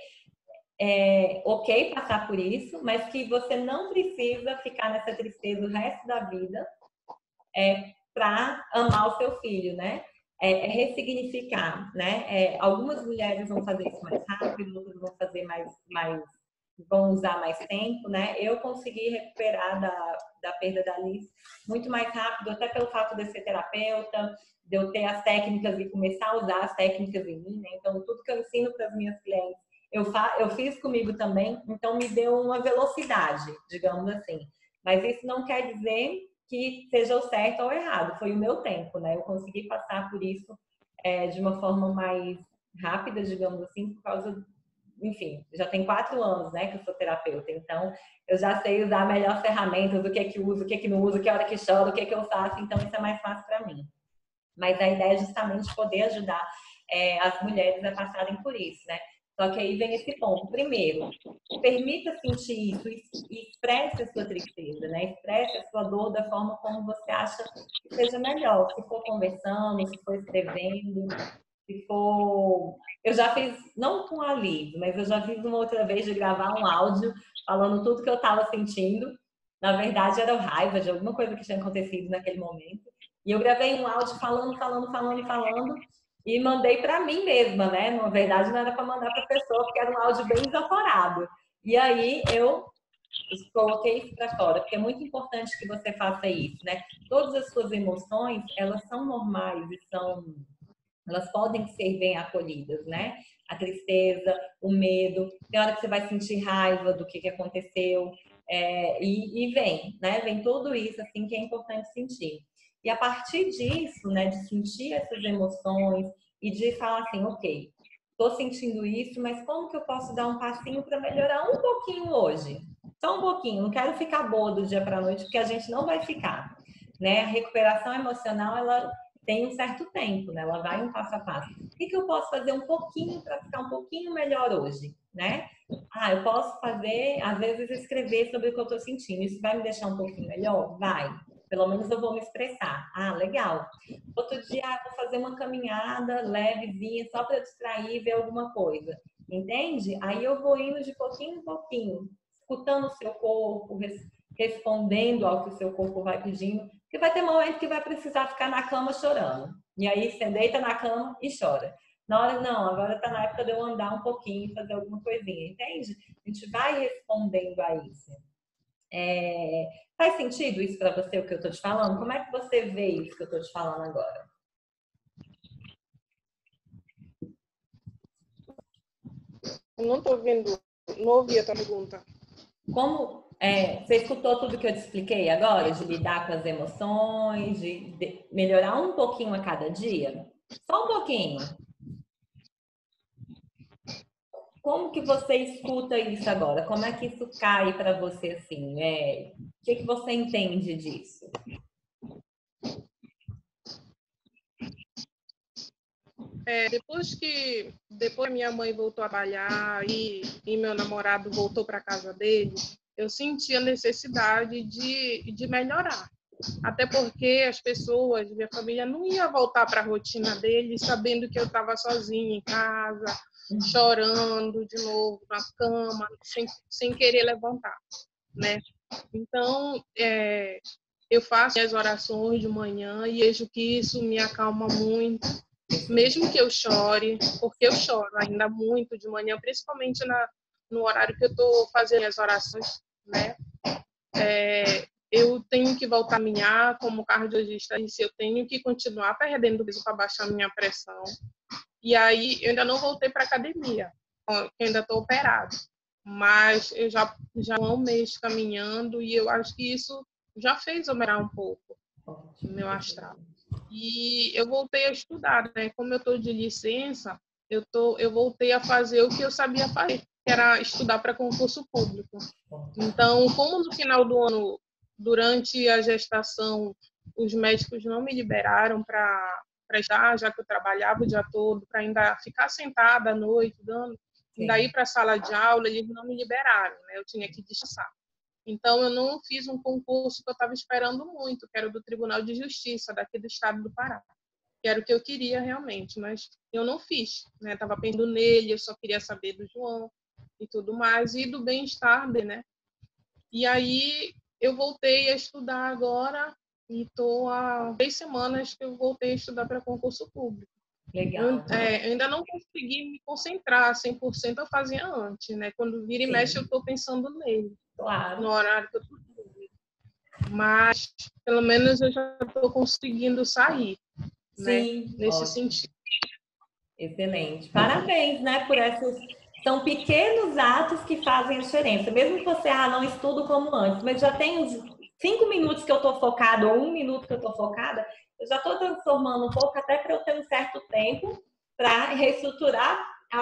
ok passar por isso, mas que você não precisa ficar nessa tristeza o resto da vida para amar o seu filho, né? Ressignificar, né? Algumas mulheres vão fazer isso mais rápido, outras vão fazer vão usar mais tempo, né? Eu consegui recuperar da perda da Alice muito mais rápido, até pelo fato de eu ser terapeuta, de eu ter as técnicas e começar a usar as técnicas em mim, né? Então, tudo que eu ensino para as minhas clientes, eu fiz comigo também, então me deu uma velocidade, digamos assim. Mas isso não quer dizer que seja o certo ou o errado, foi o meu tempo, né? Eu consegui passar por isso de uma forma mais rápida, digamos assim, por causa, enfim, já tem 4 anos, né, que eu sou terapeuta, então eu já sei usar melhor ferramentas, o que é que uso, o que é que não uso, que hora que choro, o que é que eu faço, então isso é mais fácil para mim. Mas a ideia é justamente poder ajudar as mulheres a passarem por isso, né? Só que aí vem esse ponto. Primeiro, permita sentir isso e expresse a sua tristeza, né? Expresse a sua dor da forma como você acha que seja melhor. Se for conversando, se for escrevendo, se for... Eu já fiz, não com a Liz, mas eu já fiz uma outra vez de gravar um áudio falando tudo que eu estava sentindo. Na verdade, era raiva de alguma coisa que tinha acontecido naquele momento. E eu gravei um áudio falando. e mandei para mim mesma, né? Na verdade, não era para mandar para a pessoa, porque era um áudio bem desaforado. E aí eu coloquei isso para fora, porque é muito importante que você faça isso, né? Todas as suas emoções, elas são normais e elas podem ser bem acolhidas, né? A tristeza, o medo, tem hora que você vai sentir raiva do que aconteceu, e vem, né? Vem tudo isso assim que é importante sentir. E a partir disso, né, de sentir essas emoções e de falar assim, ok, estou sentindo isso, mas como que eu posso dar um passinho para melhorar um pouquinho hoje? Só um pouquinho, não quero ficar boa do dia para a noite, porque a gente não vai ficar, né? A recuperação emocional, ela tem um certo tempo, né? Ela vai um passo a passo. O que eu posso fazer um pouquinho para ficar um pouquinho melhor hoje, né? Ah, eu posso fazer, às vezes, escrever sobre o que eu estou sentindo. Isso vai me deixar um pouquinho melhor? Vai. Pelo menos eu vou me expressar. Ah, legal. Outro dia, vou fazer uma caminhada levezinha, só para distrair, ver alguma coisa. Entende? Aí eu vou indo de pouquinho em pouquinho, escutando o seu corpo, respondendo ao que o seu corpo vai pedindo. Porque vai ter momento que vai precisar ficar na cama chorando. E aí você deita na cama e chora. Na hora, não, agora está na época de eu andar um pouquinho, fazer alguma coisinha, entende? A gente vai respondendo a isso. Faz sentido isso para você, o que eu estou te falando? Como é que você vê isso que eu estou te falando agora? Eu não estou ouvindo, não ouvi a tua pergunta. Como você escutou tudo que eu te expliquei agora, de lidar com as emoções, de melhorar um pouquinho a cada dia? Só um pouquinho. Como que você escuta isso agora? Como é que isso cai para você assim? O que você entende disso? Depois minha mãe voltou a trabalhar e meu namorado voltou para casa dele, eu senti a necessidade de melhorar. Até porque as pessoas, minha família, não ia voltar para a rotina dele sabendo que eu estava sozinha em casa, chorando de novo na cama, sem querer levantar, né? Então, eu faço as orações de manhã e vejo que isso me acalma muito, mesmo que eu chore, porque eu choro ainda muito de manhã, principalmente no horário que eu estou fazendo as orações, né? Eu tenho que voltar a caminhar, como o cardiologista disse, eu tenho que continuar perdendo peso para baixar minha pressão. E aí, eu ainda não voltei para academia, eu ainda estou operado. Mas eu já há um mês caminhando e eu acho que isso já fez eu melhorar um pouco o meu astral. E eu voltei a estudar, né? Como eu estou de licença, eu voltei a fazer o que eu sabia fazer, que era estudar para concurso público. Então, como no final do ano, durante a gestação, os médicos não me liberaram para estar, já que eu trabalhava o dia todo, para ainda ficar sentada à noite, ainda ir para a sala de aula, eles não me liberaram, né? Eu tinha que descansar. Então, eu não fiz um concurso que eu estava esperando muito, que era o do Tribunal de Justiça, daqui do estado do Pará, que era o que eu queria realmente, mas eu não fiz, né? Estava pensando nele, eu só queria saber do João e tudo mais, e do bem-estar dele, né? E aí, eu voltei a estudar agora, e estou há 3 semanas que eu voltei a estudar para concurso público. Legal. Eu ainda não consegui me concentrar 100%, eu fazia antes, né? Quando vira e mexe, eu estou pensando nele. Claro. No horário que eu estou. Mas, pelo menos, eu já estou conseguindo sair, né? Sim, Nesse ótimo. sentido. Excelente. Parabéns, né, por esses. São pequenos atos que fazem a diferença. Mesmo que você não estudo como antes, mas já tem uns 5 minutos que eu estou focada, ou 1 minuto que eu estou focada, eu já estou transformando um pouco até para eu ter um certo tempo para reestruturar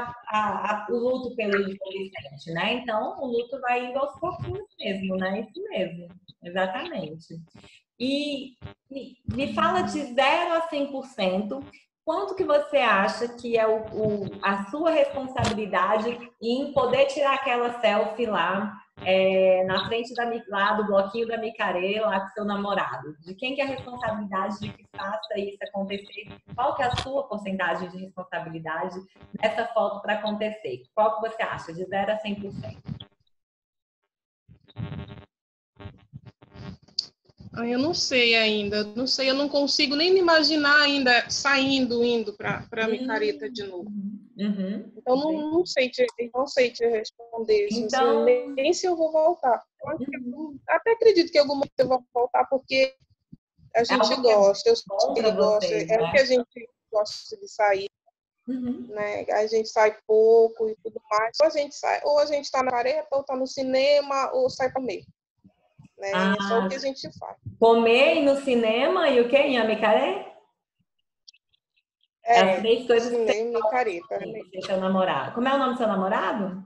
o luto pelo Vicente, né? Então, o luto vai indo aos pouquinhos mesmo, né? Isso mesmo, exatamente. E me fala de 0 a 100%, quanto que você acha que é a sua responsabilidade em poder tirar aquela selfie lá na frente lá do bloquinho da micareta, lá com seu namorado? De quem que é a responsabilidade de que faça isso acontecer? Qual que é a sua porcentagem de responsabilidade nessa foto para acontecer? Qual que você acha, de 0 a 100%? Eu não sei ainda, não sei, eu não consigo nem me imaginar ainda saindo, indo para Micareta de novo. Então não sei te responder isso, Então, assim, nem se eu vou voltar. Até acredito que em algum momento eu vou voltar, porque a gente gosta, eu sei bom que para ele gosta, vocês, é o que né? a gente gosta de sair, né? A gente sai pouco e tudo mais. Ou a gente sai, ou a gente está na careta, ou está no cinema, ou sai para comer, né? É só o que a gente faz. Comer, ir no cinema e o quê? Em Amicaré? É as três coisas que você cinema e careta. você e seu namorado. Como é o nome do seu namorado?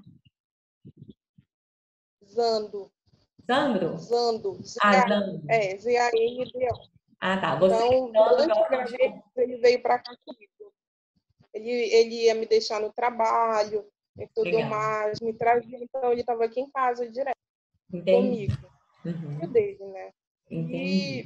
Zando. Sandro? Zando. Zando. Z-A-N-D-O. Ah, tá. Você Então, e Zando durante a gostam gravidez, ele veio para cá comigo. Ele ia me deixar no trabalho e tudo Legal. mais, me trazia. Então, ele estava aqui em casa direto Entendi. comigo. Dele, né? Entendi. E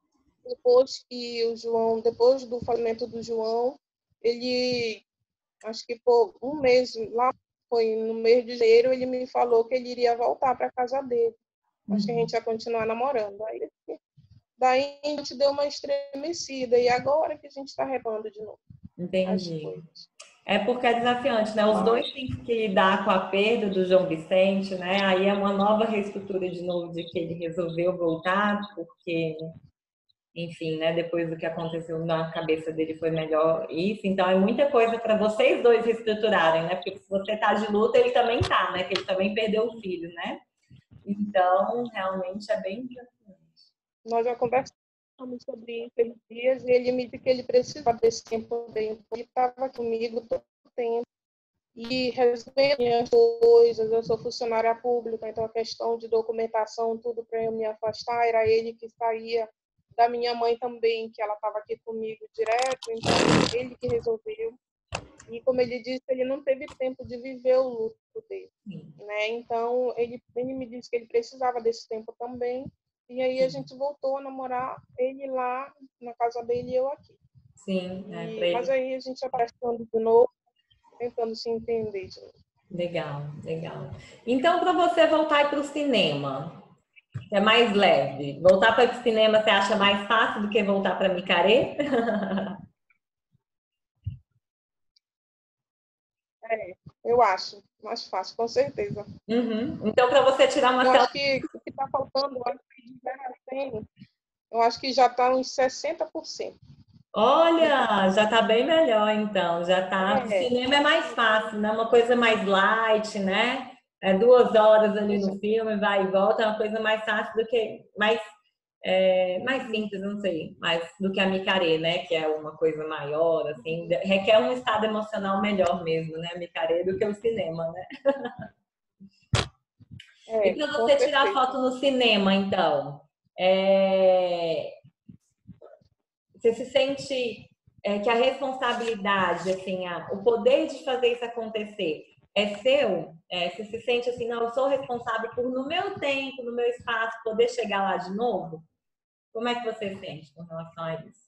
depois do falecimento do João, ele, acho que por um mês, lá foi no mês de janeiro, ele me falou que ele iria voltar para casa dele. Acho que a gente ia continuar namorando. Aí, daí a gente deu uma estremecida. E agora que a gente está retomando de novo as Entendi. coisas. É porque é desafiante, né? Os dois têm que lidar com a perda do João Vicente, né? Aí é uma nova reestrutura de novo de que ele resolveu voltar, porque, enfim, né? Depois do que aconteceu na cabeça dele foi melhor isso. Então é muita coisa para vocês dois reestruturarem, né? Porque se você tá de luta, ele também tá, né? Que ele também perdeu o filho, né? Então, realmente é bem desafiante. Nós já conversamos sobre isso esses dias e ele me disse que ele precisava desse tempo também. Ele estava comigo todo o tempo e resolvendo as coisas. Eu sou funcionária pública, então a questão de documentação, tudo para eu me afastar, era ele que saía. Da minha mãe também, que ela estava aqui comigo direto, então ele que resolveu. E como ele disse, ele não teve tempo de viver o luto dele, né? Então ele me disse que ele precisava desse tempo também. E aí a gente voltou a namorar, ele lá na casa dele e eu aqui. Sim, Mas aí a gente já está de novo, tentando se entender de novo. Legal, legal. Então, para você voltar para o cinema, é mais leve. Voltar para o cinema você acha mais fácil do que voltar para Micaré? Eu acho mais fácil, com certeza. Então, para você tirar uma Eu acho selfie. que o que está faltando, eu acho que de 0 a 100, eu acho que já está uns 60%. Olha, já tá bem melhor então. Já tá. O cinema é mais fácil, né? Uma coisa mais light, né? É 2 horas ali no filme, vai e volta, é uma coisa mais fácil do que mais simples, não sei, mais do que a micaré, né? Que é uma coisa maior, assim, requer um estado emocional melhor mesmo, né? A micaré do que o cinema, né? E para você tirar foto no cinema, então, você se sente que a responsabilidade, assim, o poder de fazer isso acontecer é seu? Você se sente assim, não, eu sou responsável por, no meu tempo, no meu espaço, poder chegar lá de novo? Como é que você sente com relação a isso?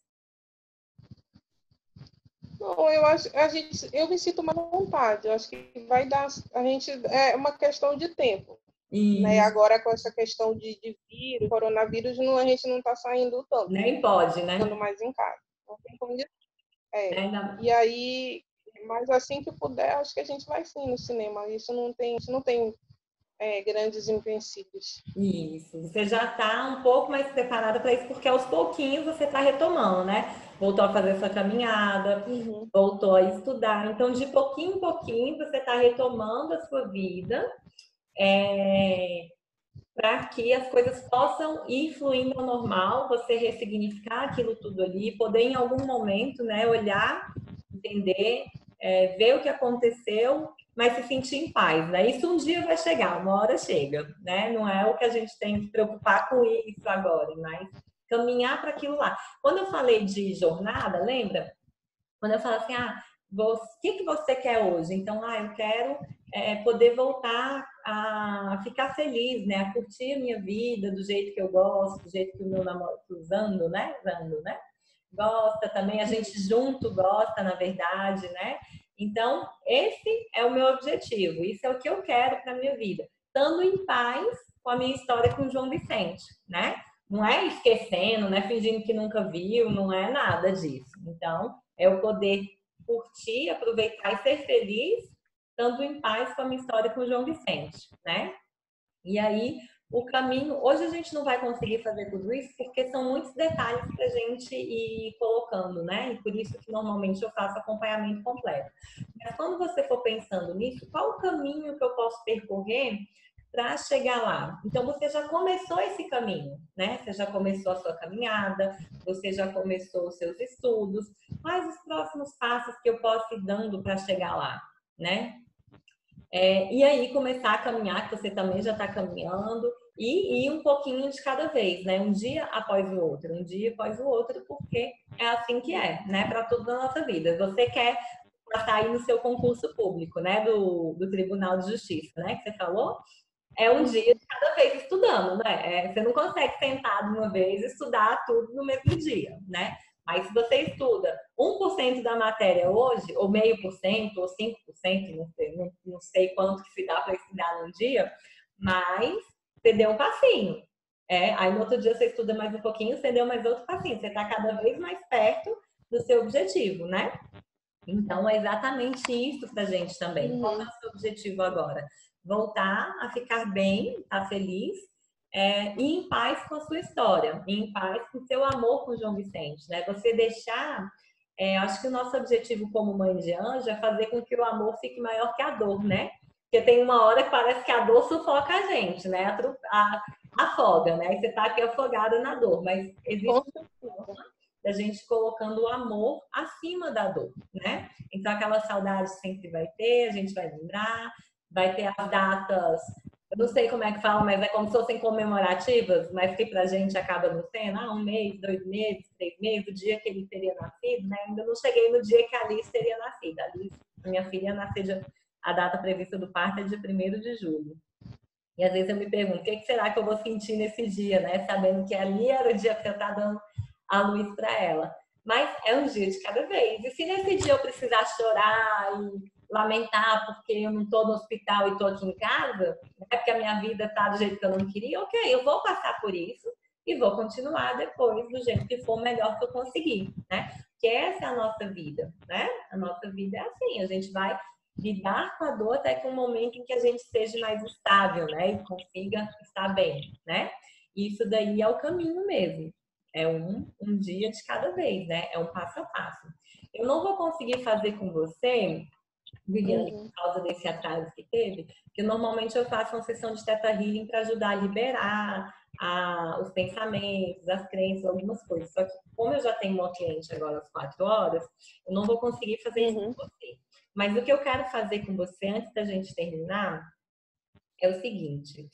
Não, eu me sinto mais à vontade. Eu acho que vai dar, é uma questão de tempo, né? Agora com essa questão de vírus, coronavírus, a gente não está saindo tanto, nem pode, né? ficando mais em casa. Não tem condição. E aí, mas assim que puder, acho que a gente vai sim no cinema. Isso não tem grandes empecilhos. Isso, você já está um pouco mais preparada para isso, porque aos pouquinhos você está retomando, né? Voltou a fazer sua caminhada, voltou a estudar. Então, de pouquinho em pouquinho, você está retomando a sua vida para que as coisas possam ir fluindo ao normal, você ressignificar aquilo tudo ali, poder em algum momento, né, olhar, entender, ver o que aconteceu, mas se sentir em paz, né? Isso um dia vai chegar, uma hora chega, né? Não é o que a gente tem que preocupar com isso agora, mas caminhar para aquilo lá. Quando eu falei de jornada, lembra? Quando eu falo assim, o que você quer hoje? Então, eu quero poder voltar a ficar feliz, né? A curtir a minha vida do jeito que eu gosto, do jeito que o meu namorado, Zando, né? Gosta também, a gente junto gosta, na verdade, né? Então, esse é o meu objetivo, isso é o que eu quero para minha vida. Estando em paz com a minha história com o João Vicente, né? não é esquecendo, não é fingindo que nunca viu, não é nada disso. Então, é eu poder curtir, aproveitar e ser feliz, tanto em paz com a minha história com o João Vicente, né? E aí, o caminho, hoje a gente não vai conseguir fazer tudo isso porque são muitos detalhes para a gente ir colocando, né? E por isso que normalmente eu faço acompanhamento completo. Mas quando você for pensando nisso, qual o caminho que eu posso percorrer para chegar lá? Então você já começou esse caminho, né? Você já começou a sua caminhada, você já começou os seus estudos. Quais os próximos passos que eu posso ir dando para chegar lá, né? E aí começar a caminhar, que você também já está caminhando, e ir um pouquinho de cada vez, né? Um dia após o outro, um dia após o outro, porque é assim que é, né? Para tudo na nossa vida. Você quer passar aí no seu concurso público, né? Do Tribunal de Justiça, né? Que você falou? É um dia de cada vez estudando, né? Você não consegue sentar de uma vez e estudar tudo no mesmo dia, né? Mas se você estuda 1% da matéria hoje, ou 0,5%, ou 5%, não sei quanto que se dá para estudar num dia, mas você deu um passinho. Aí no outro dia você estuda mais um pouquinho, você deu mais outro passinho. Você está cada vez mais perto do seu objetivo, né? Então, é exatamente isso para a gente também. Qual é o seu objetivo agora? Voltar a ficar bem, estar feliz, e em paz com a sua história, e em paz com o seu amor com o João Vicente, né? Você deixar, acho que o nosso objetivo como mãe de anjo é fazer com que o amor fique maior que a dor, né? Porque tem uma hora que parece que a dor sufoca a gente, né? Afoga, né? E você tá aqui afogada na dor, mas existe da gente colocando o amor acima da dor, né? Então aquela saudade sempre vai ter, a gente vai lembrar, vai ter as datas, eu não sei como é que fala, mas é como se fossem comemorativas, mas que pra gente acaba não sendo, 1 mês, 2 meses, 3 meses, o dia que ele teria nascido, né? Ainda não cheguei no dia que a Alice teria nascido. A Alice, minha filha, nasceu a data prevista do parto é dia 1º de julho. E às vezes eu me pergunto, o que será que eu vou sentir nesse dia, né? Sabendo que ali era o dia que eu estava dando a luz para ela. Mas é um dia de cada vez. E se nesse dia eu precisar chorar e lamentar porque eu não estou no hospital e estou aqui em casa, né? Porque a minha vida está do jeito que eu não queria, ok, eu vou passar por isso e vou continuar depois do jeito que for melhor que eu conseguir, né? Porque essa é a nossa vida, né? A nossa vida é assim, a gente vai lidar com a dor até que um momento em que a gente seja mais estável, né? E consiga estar bem, né? Isso daí é o caminho mesmo. É um dia de cada vez, né? É um passo a passo. Eu não vou conseguir fazer com você, Viviane, por causa desse atraso que teve, porque normalmente eu faço uma sessão de Theta Healing para ajudar a liberar os pensamentos, as crenças, algumas coisas. Só que como eu já tenho uma cliente agora às 4 horas, eu não vou conseguir fazer isso com você. Mas o que eu quero fazer com você, antes da gente terminar, é o seguinte.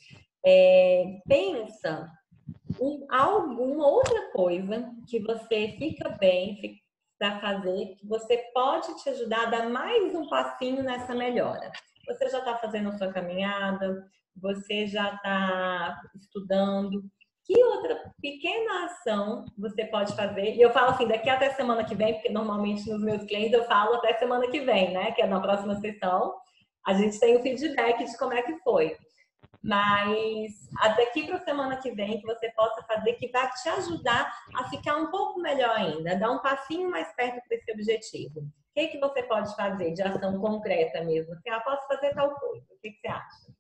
Pensa alguma outra coisa que você fica bem para fazer, que você pode te ajudar a dar mais um passinho nessa melhora. Você já está fazendo a sua caminhada, você já está estudando. Que outra pequena ação você pode fazer? E eu falo assim, daqui até semana que vem, porque normalmente nos meus clientes eu falo até semana que vem, né? Que é na próxima sessão. A gente tem o feedback de como é que foi. Mas daqui para a semana que vem que você possa fazer, que vai te ajudar a ficar um pouco melhor ainda, dar um passinho mais perto desse objetivo. O que você pode fazer de ação concreta mesmo? Assim, posso fazer tal coisa. O que você acha?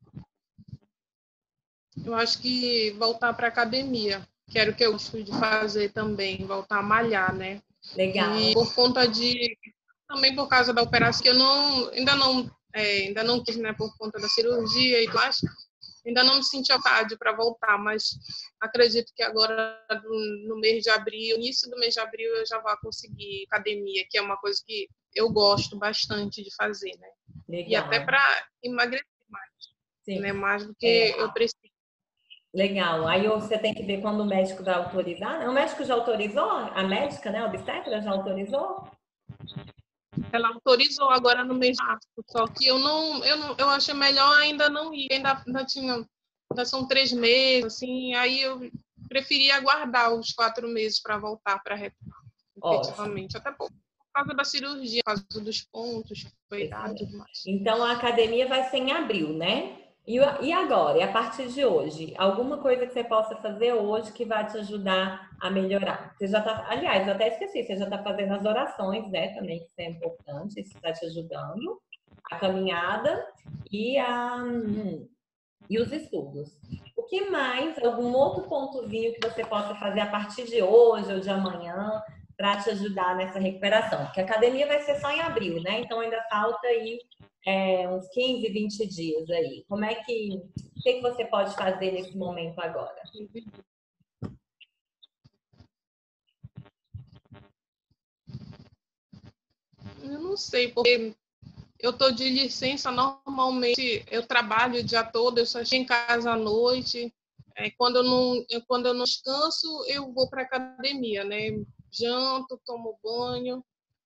Eu acho que voltar para academia, que era o que eu gosto de fazer também, voltar a malhar, né? Legal. E por conta também por causa da operação, que eu ainda não quis, né, por conta da cirurgia e tudo mais, ainda não me senti à vontade para voltar, mas acredito que agora no mês de abril, início do mês de abril, eu já vou conseguir academia, que é uma coisa que eu gosto bastante de fazer, né? Legal. E até para emagrecer mais, sim, né? Mais do que eu preciso. Legal. Aí você tem que ver quando o médico vai autorizar, né? O médico já autorizou? A médica, né? A obstetra já autorizou? Ela autorizou agora no mês de março, só que eu achei melhor ainda não ir, ainda são 3 meses, assim, aí eu preferi aguardar os 4 meses para voltar para retomar, efetivamente, até por causa da cirurgia, por causa dos pontos que foi dado e tudo mais. Então a academia vai ser em abril, né? E agora, e a partir de hoje, alguma coisa que você possa fazer hoje que vai te ajudar a melhorar? Você já tá, aliás, eu até esqueci, você já está fazendo as orações, né? Também, que isso é importante, isso está te ajudando, a caminhada e, e os estudos. O que mais, algum outro pontozinho que você possa fazer a partir de hoje ou de amanhã para te ajudar nessa recuperação? Porque a academia vai ser só em abril, né? Então ainda falta aí uns 15, 20 dias aí. Como é que, o que você pode fazer nesse momento agora? Eu não sei, porque eu estou de licença, normalmente eu trabalho o dia todo, eu só chego em casa à noite. Quando eu não descanso, eu vou para a academia, né? Janto, tomo banho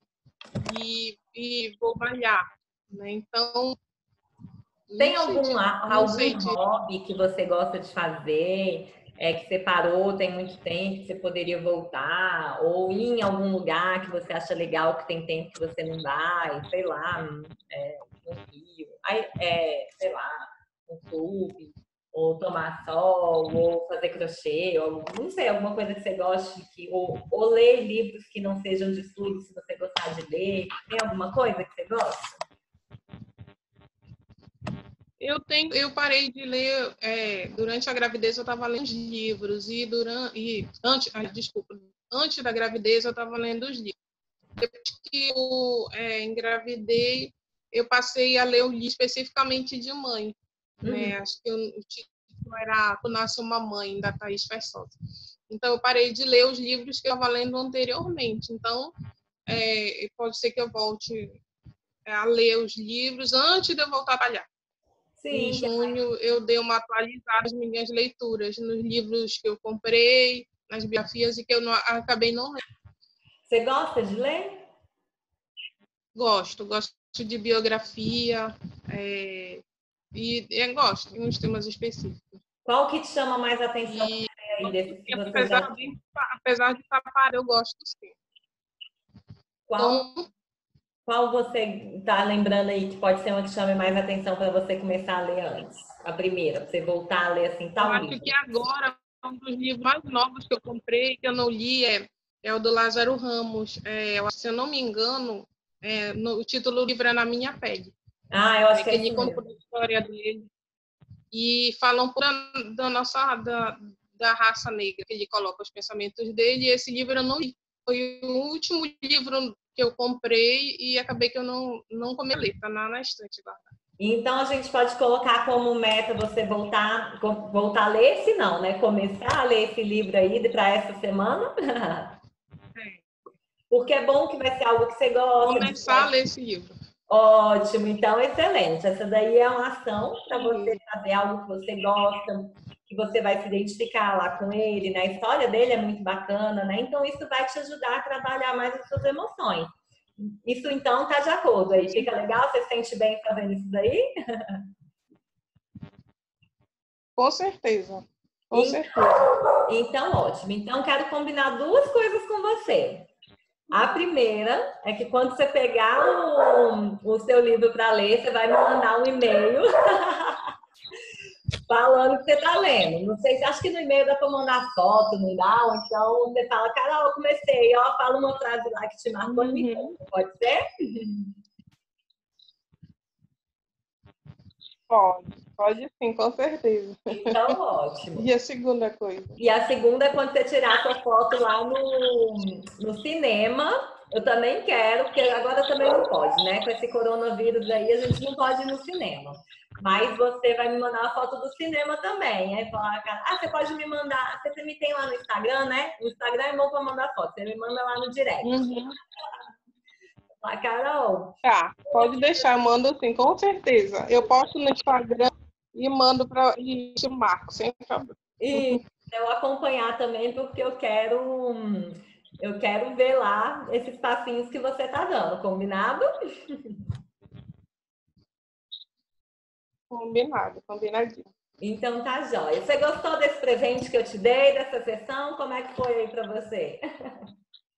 e vou malhar, né? Então, Tem não sei não sei algum de hobby que você gosta de fazer, que você parou tem muito tempo, que você poderia voltar, ou ir em algum lugar que você acha legal, que tem tempo que você não vai, sei lá, no Rio, sei lá, um clube, ou tomar sol, ou fazer crochê, ou não sei, alguma coisa que você goste, ou ler livros que não sejam de estudo, se você gostar de ler. Tem alguma coisa que você gosta? Eu parei de ler durante a gravidez, eu estava lendo os livros antes da gravidez eu estava lendo os livros. Depois que eu engravidei, eu passei a ler o livro especificamente de mãe, né? Acho que o título era Quando Nasce uma Mãe, da Thaís Versosa. Então eu parei de ler os livros que eu estava lendo anteriormente. Então pode ser que eu volte a ler os livros antes de eu voltar a trabalhar. Em Sim. junho, eu dei uma atualizada nas minhas leituras, nos livros que eu comprei, nas biografias e que eu acabei não lendo. Você gosta de ler? Gosto de biografia gosto de uns temas específicos. Qual que te chama mais atenção E aí desses que você já... apesar de tapar, eu gosto sim. Qual, Então, qual você está lembrando aí que pode ser uma que chame mais atenção para você começar a ler antes? A primeira, pra você voltar a ler assim, eu tal acho que livro. agora um dos livros mais novos que eu comprei, que eu não li, é o do Lázaro Ramos. Se eu não me engano, o título do livro é Na Minha Pele. Ah, eu acho que Que é ele isso conta mesmo. a história dele e fala um pouco da raça negra, que ele coloca os pensamentos dele, e esse livro eu não li. Foi o último livro que eu comprei e acabei que eu não comecei a ler, tá na estante lá. Então a gente pode colocar como meta você voltar a ler esse não, né? Começar a ler esse livro aí para essa semana. Porque é bom que vai ser algo que você gosta de. Começar a ler esse livro. Ótimo, então excelente. Essa daí é uma ação para você fazer algo que você gosta, que você vai se identificar lá com ele, né? A história dele é muito bacana, né? Então isso vai te ajudar a trabalhar mais as suas emoções. Isso então está de acordo aí. Fica legal? Você se sente bem fazendo isso daí? Com certeza. Com Então, certeza. então, ótimo. Então, quero combinar duas coisas com você. A primeira é que quando você pegar o seu livro para ler, você vai me mandar um e-mail falando que você está lendo. Não sei se acho que no e-mail dá para mandar foto, não dá? Ou então você fala, Carol, eu comecei, ó, fala uma frase lá que te marcou e me conta. Pode ser? Pode sim, com certeza. Então, ótimo. E a segunda coisa? E a segunda é quando você tirar a sua foto lá no cinema. Eu também quero, porque agora também não pode, né? Com esse coronavírus aí, a gente não pode ir no cinema. Mas você vai me mandar a foto do cinema também. Aí falar, você pode me mandar. Você me tem lá no Instagram, né? O Instagram é bom para mandar foto. Você me manda lá no direct. Fala, Carol. Tá, pode deixar, mando sim, com certeza. Eu posto no Instagram e mando e te marco, sem problema. E eu acompanhar também, porque eu quero ver lá esses passinhos que você tá dando, combinado? Combinado, combinadinho. Então tá jóia. Você gostou desse presente que eu te dei, dessa sessão? Como é que foi aí para você?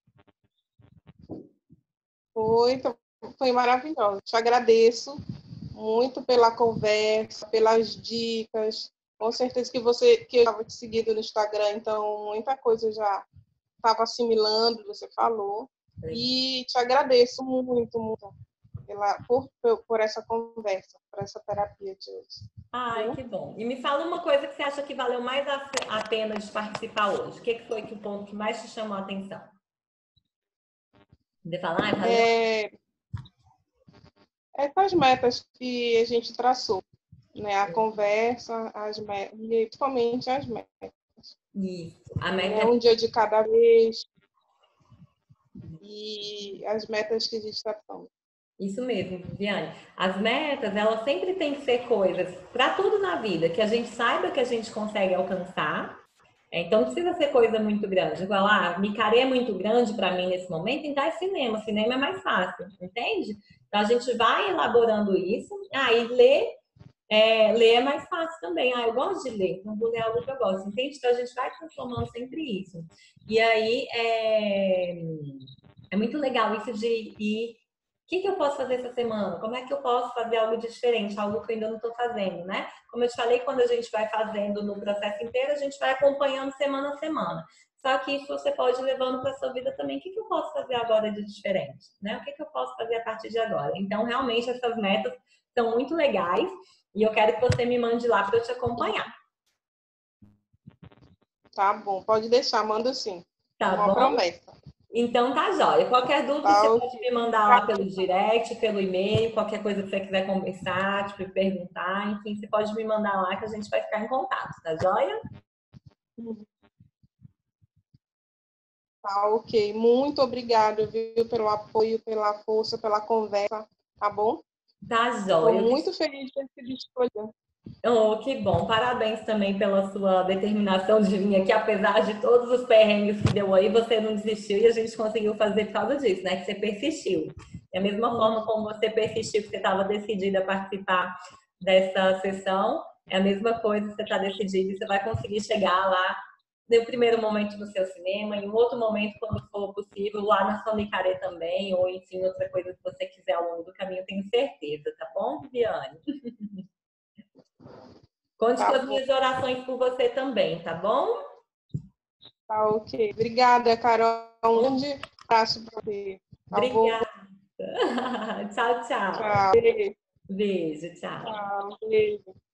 Foi maravilhoso. Te agradeço muito pela conversa, pelas dicas. Com certeza que eu estava te seguindo no Instagram, então muita coisa eu já estava assimilando, você falou. E te agradeço muito, muito por essa conversa, por essa terapia de hoje. Ai, que bom. E me fala uma coisa que você acha que valeu mais a pena de participar hoje. O que foi que o ponto que mais te chamou a atenção? De falar, ai, valeu. Com as metas que a gente traçou, né? A conversa, as metas, e principalmente as metas. Isso. A meta Um dia de cada vez. E as metas que a gente está falando. Isso mesmo, Viviane. As metas, elas sempre têm que ser coisas para tudo na vida, que a gente saiba que a gente consegue alcançar. Então, não precisa ser coisa muito grande. Igual, micaré é muito grande para mim nesse momento, então é cinema. Cinema é mais fácil, entende? Então, a gente vai elaborando isso. E ler é mais fácil também. Eu gosto de ler, então vou ler algo que eu gosto, entende? Então, a gente vai transformando sempre isso. E aí, é muito legal isso de ir. O que eu posso fazer essa semana? Como é que eu posso fazer algo de diferente, algo que eu ainda não estou fazendo, né? Como eu te falei, quando a gente vai fazendo no processo inteiro, a gente vai acompanhando semana a semana. Só que isso você pode ir levando para a sua vida também. O que eu posso fazer agora de diferente? Né? O que eu posso fazer a partir de agora? Então, realmente, essas metas são muito legais e eu quero que você me mande lá para eu te acompanhar. Tá bom, pode deixar, manda sim. Tá Uma bom? promessa. Então tá jóia. Qualquer dúvida Tá, você pode me mandar lá pelo direct, pelo e-mail, qualquer coisa que você quiser conversar, tipo, perguntar, enfim, você pode me mandar lá que a gente vai ficar em contato, tá jóia? Tá, ok. Muito obrigada, viu, pelo apoio, pela força, pela conversa, tá bom? Tá Estou jóia. muito feliz de ter sido escolhida. Oh, que bom. Parabéns também pela sua determinação de vir aqui, apesar de todos os perrengues que deu aí, você não desistiu e a gente conseguiu fazer por causa disso, né? Que você persistiu. Da mesma forma como você persistiu, que você estava decidida a participar dessa sessão, é a mesma coisa, você está decidida e você vai conseguir chegar lá no primeiro momento no seu cinema, em um outro momento, quando for possível, lá na sua micaré também, ou enfim, outra coisa que você quiser ao longo do caminho, tenho certeza, tá bom, Viviane? Conte Tá com as bom, minhas orações por você também, tá bom? tá ok. Obrigada, Carol. Um grande abraço para você. Tá bom? Obrigada. Tchau, tchau. Tchau. Beijo, tchau. Tchau. Beijo.